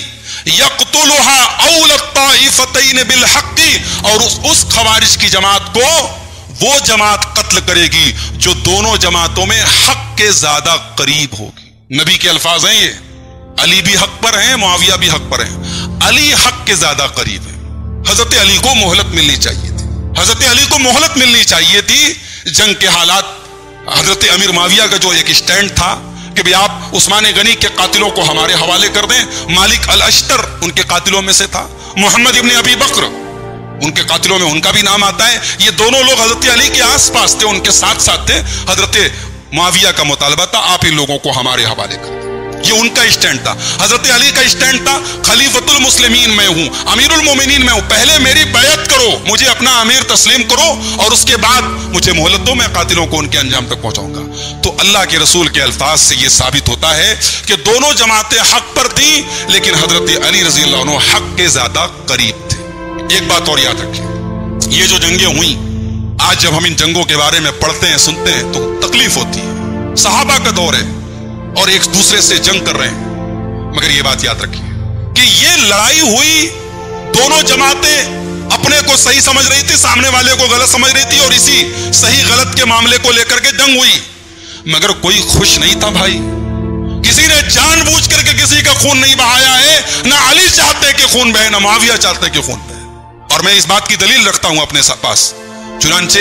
یقتلها اول الطائفتین بالحق، اور اس خوارج کی جماعت کو وہ جماعت قتل کرے گی جو دونوں جماعتوں میں حق کے زیادہ قریب ہوگی۔ نبی کے الفاظ ہیں یہ، علی بھی حق پر ہیں، معاویہ بھی حق پر ہیں، علی حق کے زیادہ قریب ہے۔ حضرت علی کو مہلت ملنی چاہیے تھی، حضرت علی کو مہلت ملنی چاہیے تھی۔ جنگ کے حالات، حضرت امیر معاویہ کا جو ایک سٹینڈ تھا کہ بھی آپ عثمان غنی کے قاتلوں کو ہمارے حوالے کر دیں، مالک الاشتر ان کے قاتلوں میں سے تھا، محمد ابن ابی بکر ان کے قاتلوں میں ان کا بھی نام آتا ہے۔ یہ دونوں لوگ حضرت علی کے آس پاس تھے، ان کے ساتھ ساتھ تھے۔ حضرت معاویہ کا مطالبہ تھا آپ ان لوگوں کو ہمارے حوالے کر دیں، یہ ان کا اسٹینڈ تھا۔ حضرت علی کا اسٹینڈ تھا خلیفۃ المسلمین میں ہوں، امیر المومنین میں ہوں، پہلے میری بیعت کرو، مجھے اپنا امیر تسلیم کرو، اور اس کے بعد مجھے مہلت دو، میں قاتلوں کو ان کے انجام تک پہنچاؤں گا۔ تو اللہ کے رسول کے الفاظ سے یہ ثابت ہوتا ہے کہ دونوں جماعتیں حق پر تھیں، لیکن حضرت علی رضی اللہ عنہ حق کے زیادہ قریب تھے۔ ایک بات اور یاد رکھیں، یہ جو جنگیں ہوئیں، آج جب ہم ان جنگوں کے بارے میں پڑھتے ہیں، سنتے ہیں تو تکلیف ہوتی ہے۔ صحابہ کا دور ہے اور ایک دوسرے سے جنگ کر رہے ہیں، مگر یہ بات یاد رکھیے کہ یہ لڑائی ہوئی، دونوں جماعتیں اپنے کو صحیح سمجھ رہی تھی، سامنے والے کو غلط سمجھ رہی تھی، اور اسی صحیح غلط کے معاملے کو لے کر کے جنگ ہوئی، مگر کوئی خوش نہیں تھا بھائی۔ کسی نے جان بوجھ کر کے کسی کا خون نہیں بہایا ہے، نہ علی چاہتے کہ خون بہے، نہ معاویہ چاہتے کہ خون بہے۔ اور میں اس بات کی دلیل رکھتا ہوں اپنے پاس، چنانچہ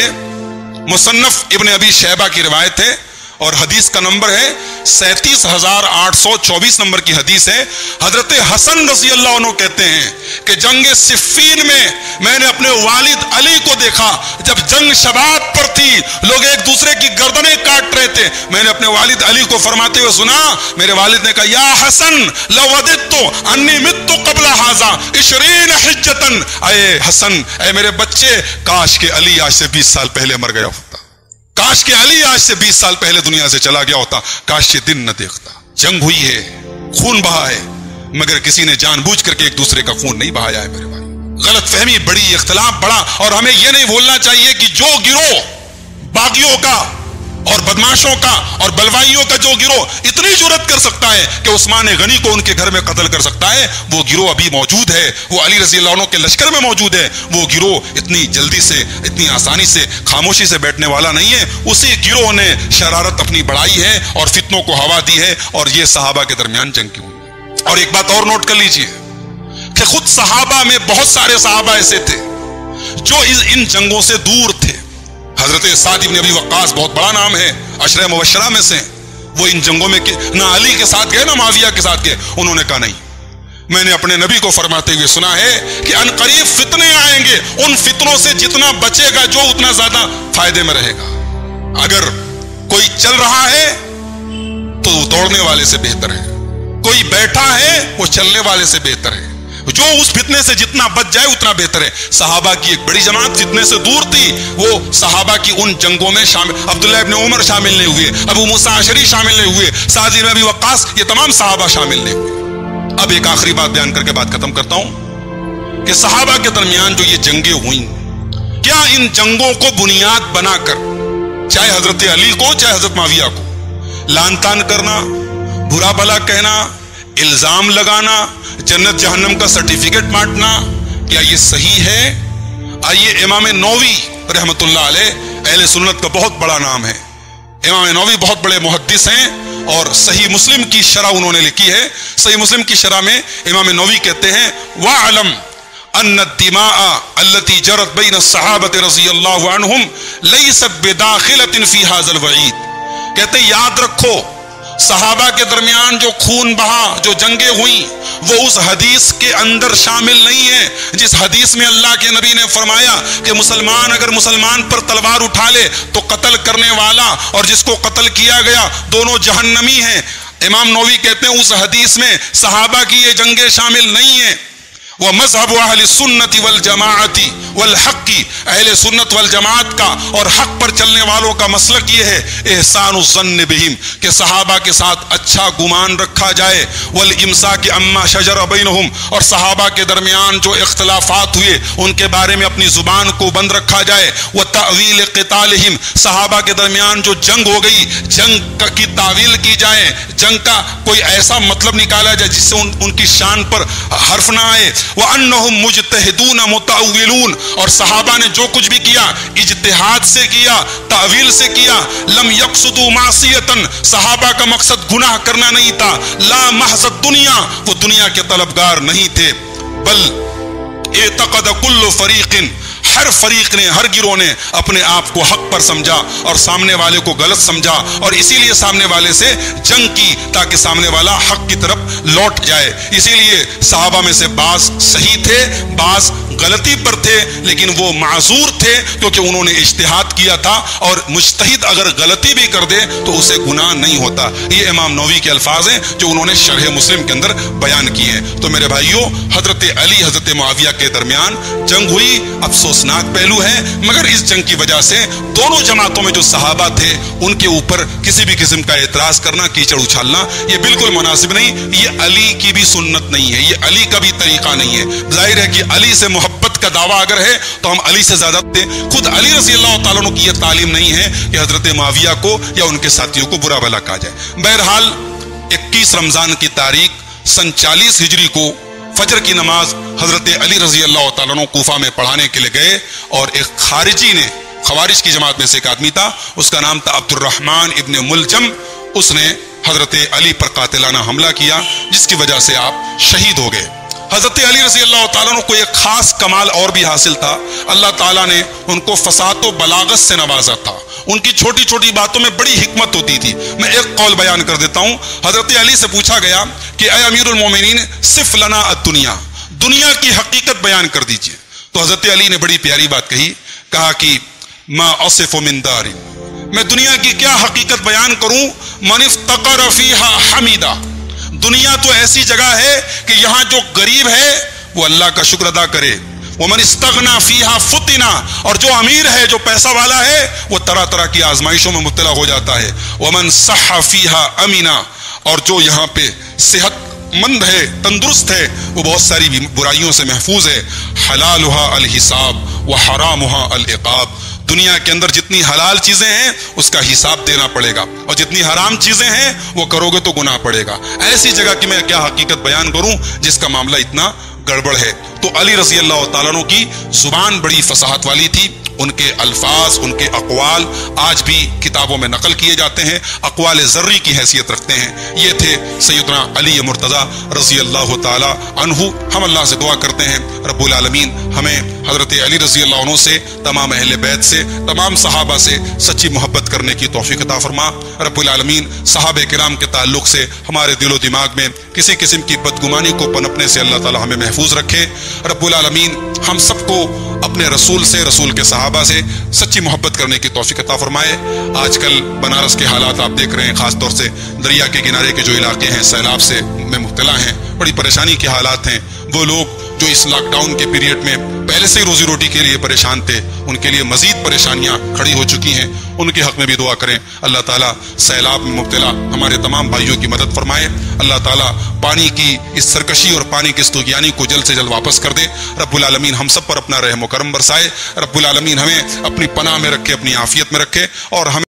مصنف ابن ابی شیبہ کی روایت ہے اور حدیث کا نمبر ہے 37,824 نمبر کی حدیث ہے۔ حضرت حسن رضی اللہ عنہ کہتے ہیں کہ جنگ صفین میں نے اپنے والد علی کو دیکھا، جب جنگ شباب پر تھی، لوگ ایک دوسرے کی گردنیں کاٹ رہے تھے، میں نے اپنے والد علی کو فرماتے ہوئے سنا، میرے والد نے کہا یا حسن لو وددت انی مت قبل ھذا 20 حجۃ، اے حسن، اے میرے بچے، کاش کہ علی آج سے 20 سال پہلے مر گیا ہوتا، کاش کہ علی آج سے 20 سال پہلے دنیا سے چلا گیا ہوتا، کاش یہ دن نہ دیکھتا۔ جنگ ہوئی ہے، خون بہا ہے، مگر کسی نے جان بوجھ کر کے ایک دوسرے کا خون نہیں بہایا ہے میرے بھائی۔ غلط فہمی بڑی، اختلاف بڑا، اور ہمیں یہ نہیں بھولنا چاہیے کہ جو گروہ باغیوں کا، اور بدماشوں کا اور بلوائیوں کا جو گروہ اتنی جرأت کر سکتا ہے کہ عثمان غنی کو ان کے گھر میں قتل کر سکتا ہے، وہ گروہ ابھی موجود ہے، وہ علی رضی اللہ عنہ کے لشکر میں موجود ہے۔ وہ گروہ اتنی جلدی سے، اتنی آسانی سے، خاموشی سے بیٹھنے والا نہیں ہے۔ اسی گروہ نے شرارت اپنی بڑھائی ہے اور فتنوں کو ہوا دی ہے، اور یہ صحابہ کے درمیان جنگ کی ہوئی۔ اور ایک بات اور نوٹ کر لیجئے کہ خود صحابہ میں بہت سارے صحابہ ایسے تھے جو ان جنگوں سے دور تھے۔ حضرت سعد بن ابی وقاص بہت بڑا نام ہے، عشرہ مبشرہ میں سے، وہ ان جنگوں میں نہ علی کے ساتھ گئے نہ معاویہ کے ساتھ گئے۔ انہوں نے کہا نہیں، میں نے اپنے نبی کو فرماتے ہوئے سنا ہے کہ ان قریب فتنے آئیں گے، ان فتنوں سے جتنا بچے گا جو اتنا زیادہ فائدے میں رہے گا۔ اگر کوئی چل رہا ہے تو وہ دوڑنے والے سے بہتر ہے، کوئی بیٹھا ہے وہ چلنے والے سے بہتر ہے، جو اس فتنے سے جتنا بچ جائے اتنا بہتر ہے۔ صحابہ کی ایک بڑی جماعت فتنے سے دور تھی، وہ صحابہ کی ان جنگوں میں شامل، عبداللہ ابن عمر شامل نہیں ہوئے، ابو موسیٰ اشعری شامل نہیں ہوئے، سعد بن ابی وقاص، یہ تمام صحابہ شامل نہیں ہوئے۔ اب ایک آخری بات بیان کر کے بات ختم کرتا ہوں کہ صحابہ کے درمیان جو یہ جنگیں ہوئیں، کیا ان جنگوں کو بنیاد بنا کر چاہے حضرت علی کو چاہے حضرت معاویہ کو لان تان کرنا، برا بھلا کہنا، الزام لگانا، جنت جہنم کا سرٹیفکیٹ بانٹنا، کیا یہ صحیح ہے؟ آئیے، امام نووی رحمت اللہ علیہ اہل سنت کا بہت بڑا نام ہے، امام نووی بہت بڑے محدث ہیں اور صحیح مسلم کی شرح انہوں نے لکھی ہے۔ صحیح مسلم کی شرح میں امام نووی کہتے ہیں وَاعْلَمْ أَنَّ الدِّمَاءَ الَّتِي جَرَتْ بَيْنَ الصَّحَابَةِ رضی اللہ عنہم لَيْسَتْ بِدَاخِلَةٍ فِي هَذَا الْوَعِيدِ، کہتے ہیں یاد رکھو صحابہ کے درمیان جو خون بہا، جو جنگیں ہوئیں، وہ اس حدیث کے اندر شامل نہیں ہے جس حدیث میں اللہ کے نبی نے فرمایا کہ مسلمان اگر مسلمان پر تلوار اٹھا لے تو قتل کرنے والا اور جس کو قتل کیا گیا دونوں جہنمی ہیں۔ امام نووی کہتے ہیں اس حدیث میں صحابہ کی یہ جنگیں شامل نہیں ہیں۔ وَمَذْهَبُ أَهْلِ السُّنَّةِ وَالْجَمَاعَةِ وَالْحَقِّ، اہل سنت والجماعت کا اور حق پر چلنے والوں کا مسلک یہ ہے احسان الظن بہم، کہ صحابہ کے ساتھ اچھا گمان رکھا جائے، وَالْإِمْسَاكِ عَمَّا شَجَرَ بَيْنَهُمْ، اور صحابہ کے درمیان جو اختلافات ہوئے ان کے بارے میں اپنی زبان کو بند رکھا جائے، وَتَأْوِيلِ قِتَالِهِمْ، صحابہ کے درمیان جو جنگ ہو گئی جنگ کی تعویل کی جائے، جنگ کا کوئی ایسا مطلب نکالا جائے جس سے ان کی شان پر حرف نہ آئے، وَأَنَّهُمْ مُجْتَهِدُونَ مُتَأَوِّلُونَ، اور صحابہ نے جو کچھ بھی کیا اجتہاد سے کیا، تعویل سے کیا، لم يقصدوا معصیةً، صحابہ کا مقصد گناہ کرنا نہیں تھا، لا محض الدنیا، وہ دنیا کے طلبگار نہیں تھے، بل اعتقد كل فریق، ہر فریق نے، ہر گروہ نے اپنے آپ کو حق پر سمجھا اور سامنے والے کو غلط سمجھا، اور اسی لیے سامنے والے سے جنگ کی تاکہ سامنے والا حق کی طرف لوٹ جائے۔ اسی لیے صحابہ میں سے بعض صحیح تھے، بعض غلطی پر تھے، لیکن وہ معذور تھے کیونکہ انہوں نے اجتہاد کیا تھا، اور مجتہد اگر غلطی بھی کر دے تو اسے گناہ نہیں ہوتا۔ یہ امام نووی کے الفاظ ہیں جو انہوں نے شرح مسلم کے اندر بیان کیے ہیں۔ تو میرے بھائیوں، حضرت علی حضرت معاویہ کے درمیان جنگ ہوئی، افسوسناک پہلو ہے، مگر اس جنگ کی وجہ سے دونوں جماعتوں میں جو صحابہ تھے ان کے اوپر کسی بھی قسم کا اعتراض کرنا، کیچڑ اچھالنا، یہ بالکل مناسب نہیں، یہ علی کی بھی سنت نہیں ہے، یہ علی کا بھی طریقہ نہیں ہے۔ ظاہر ہے کہ علی سے محبت کا دعویٰ اگر ہے تو ہم علی سے زیادہ تھے، خود علی رضی اللہ تعالیٰ عنہ کی یہ تعلیم نہیں ہے کہ حضرت معاویہ کو یا ان کے ساتھیوں کو برا بھلا کہا جائے۔ بہرحال 21 رمضان کی تاریخ سن 40 ہجری کو فجر کی نماز حضرت علی رضی اللہ تعالیٰ عنہ کوفہ میں پڑھانے کے لیے گئے، اور ایک خارجی نے، خوارج کی جماعت میں سے ایک آدمی تھا، اس کا نام تھا عبد الرحمن ابن ملجم، اس نے حضرت علی پر قاتلانہ حملہ کیا جس کی وجہ سے آپ شہید ہو گئے۔ حضرت علی رضی اللہ تعالیٰ عنہ کو ایک خاص کمال اور بھی حاصل تھا، اللہ تعالیٰ نے ان کو فصاحت و بلاغت سے نوازا تھا، ان کی چھوٹی چھوٹی باتوں میں بڑی حکمت ہوتی تھی۔ میں ایک قول بیان کر دیتا ہوں۔ حضرت علی سے پوچھا گیا کہ اے امیر المومنین صف لنا الدنیا، دنیا کی حقیقت بیان کر دیجئے، تو حضرت علی نے بڑی پیاری بات کہی، کہا کہ ما اصف من دار، میں دنیا کی کیا حقیقت بیان کروں، من افتقر فیہا حمیدہ، دنیا تو ایسی جگہ ہے کہ یہاں جو غریب ہے وہ اللہ کا شکر ادا کرے، ومن استغنا فیہا فتنا، اور جو امیر ہے، جو پیسہ والا ہے، وہ طرح طرح کی آزمائشوں میں مبتلا ہو جاتا ہے، ومن صح فیہا امینا، اور جو یہاں پہ صحت مند ہے، تندرست ہے، وہ بہت ساری برائیوں سے محفوظ ہے، حلالها الحساب وحرامها العقاب، दुनिया के अंदर जितनी हलाल चीजें हैं उसका हिसाब देना पड़ेगा, और जितनी हराम चीजें हैं वो करोगे तो गुनाह पड़ेगा। ऐसी जगह की मैं क्या हकीकत बयान करूं जिसका मामला इतना गड़बड़ है। तो अली रजी अल्लाह तआला अन्हु की जुबान बड़ी फसाहत वाली थी, उनके अल्फाज, उनके अक़वाल आज भी किताबों में नकल किए जाते हैं, अक़वाल ज़र्री की हैसियत रखते हैं। ये थे सैयदना अली मुर्तज़ा रज़ी अल्लाह तआला अन्हु। हम अल्लाह से दुआ करते हैं रब्बुल आलमीन हमें हज़रत अली रज़ी अल्लाह अन्हु से, तमाम अहले बैत से, तमाम सहाबा से सच्ची मोहब्बत करने की तौफ़ीक़ अता फरमा। रब्बुल आलमीन सहाबे किराम के ताल्लुक़ से हमारे दिलो दिमाग में किसी किस्म की बदगुमानी को पनपने से अल्लाह ताला हमें महफूज रखे। रब्बुल आलमीन हम सबको अपने रसूल से, रसूल के सहाबा से सच्ची मोहब्बत करने की तौफीक अता फरमाए। आजकल बनारस के हालात आप देख रहे हैं, खास तौर से दरिया के किनारे के जो इलाके हैं सैलाब से में मुब्तला हैं, बड़ी परेशानी के हालात हैं। वो लोग जो इस लॉकडाउन के पीरियड में पहले से ही रोजी रोटी के लिए परेशान थे, उनके लिए मजीद परेशानियां खड़ी हो चुकी हैं। उनके हक में भी दुआ करें, अल्लाह ताला सैलाब में मुब्तला हमारे तमाम भाइयों की मदद फरमाए। अल्लाह ताला पानी की इस सरकशी और पानी की इस तुग़यानी को जल्द से जल्द वापस कर दे। रब्बुल आलमीन हम सब पर अपना रहम व करम बरसाए। रब्बुल आलमीन हमें अपनी पनाह में रखे, अपनी आफियत में रखे, और हमें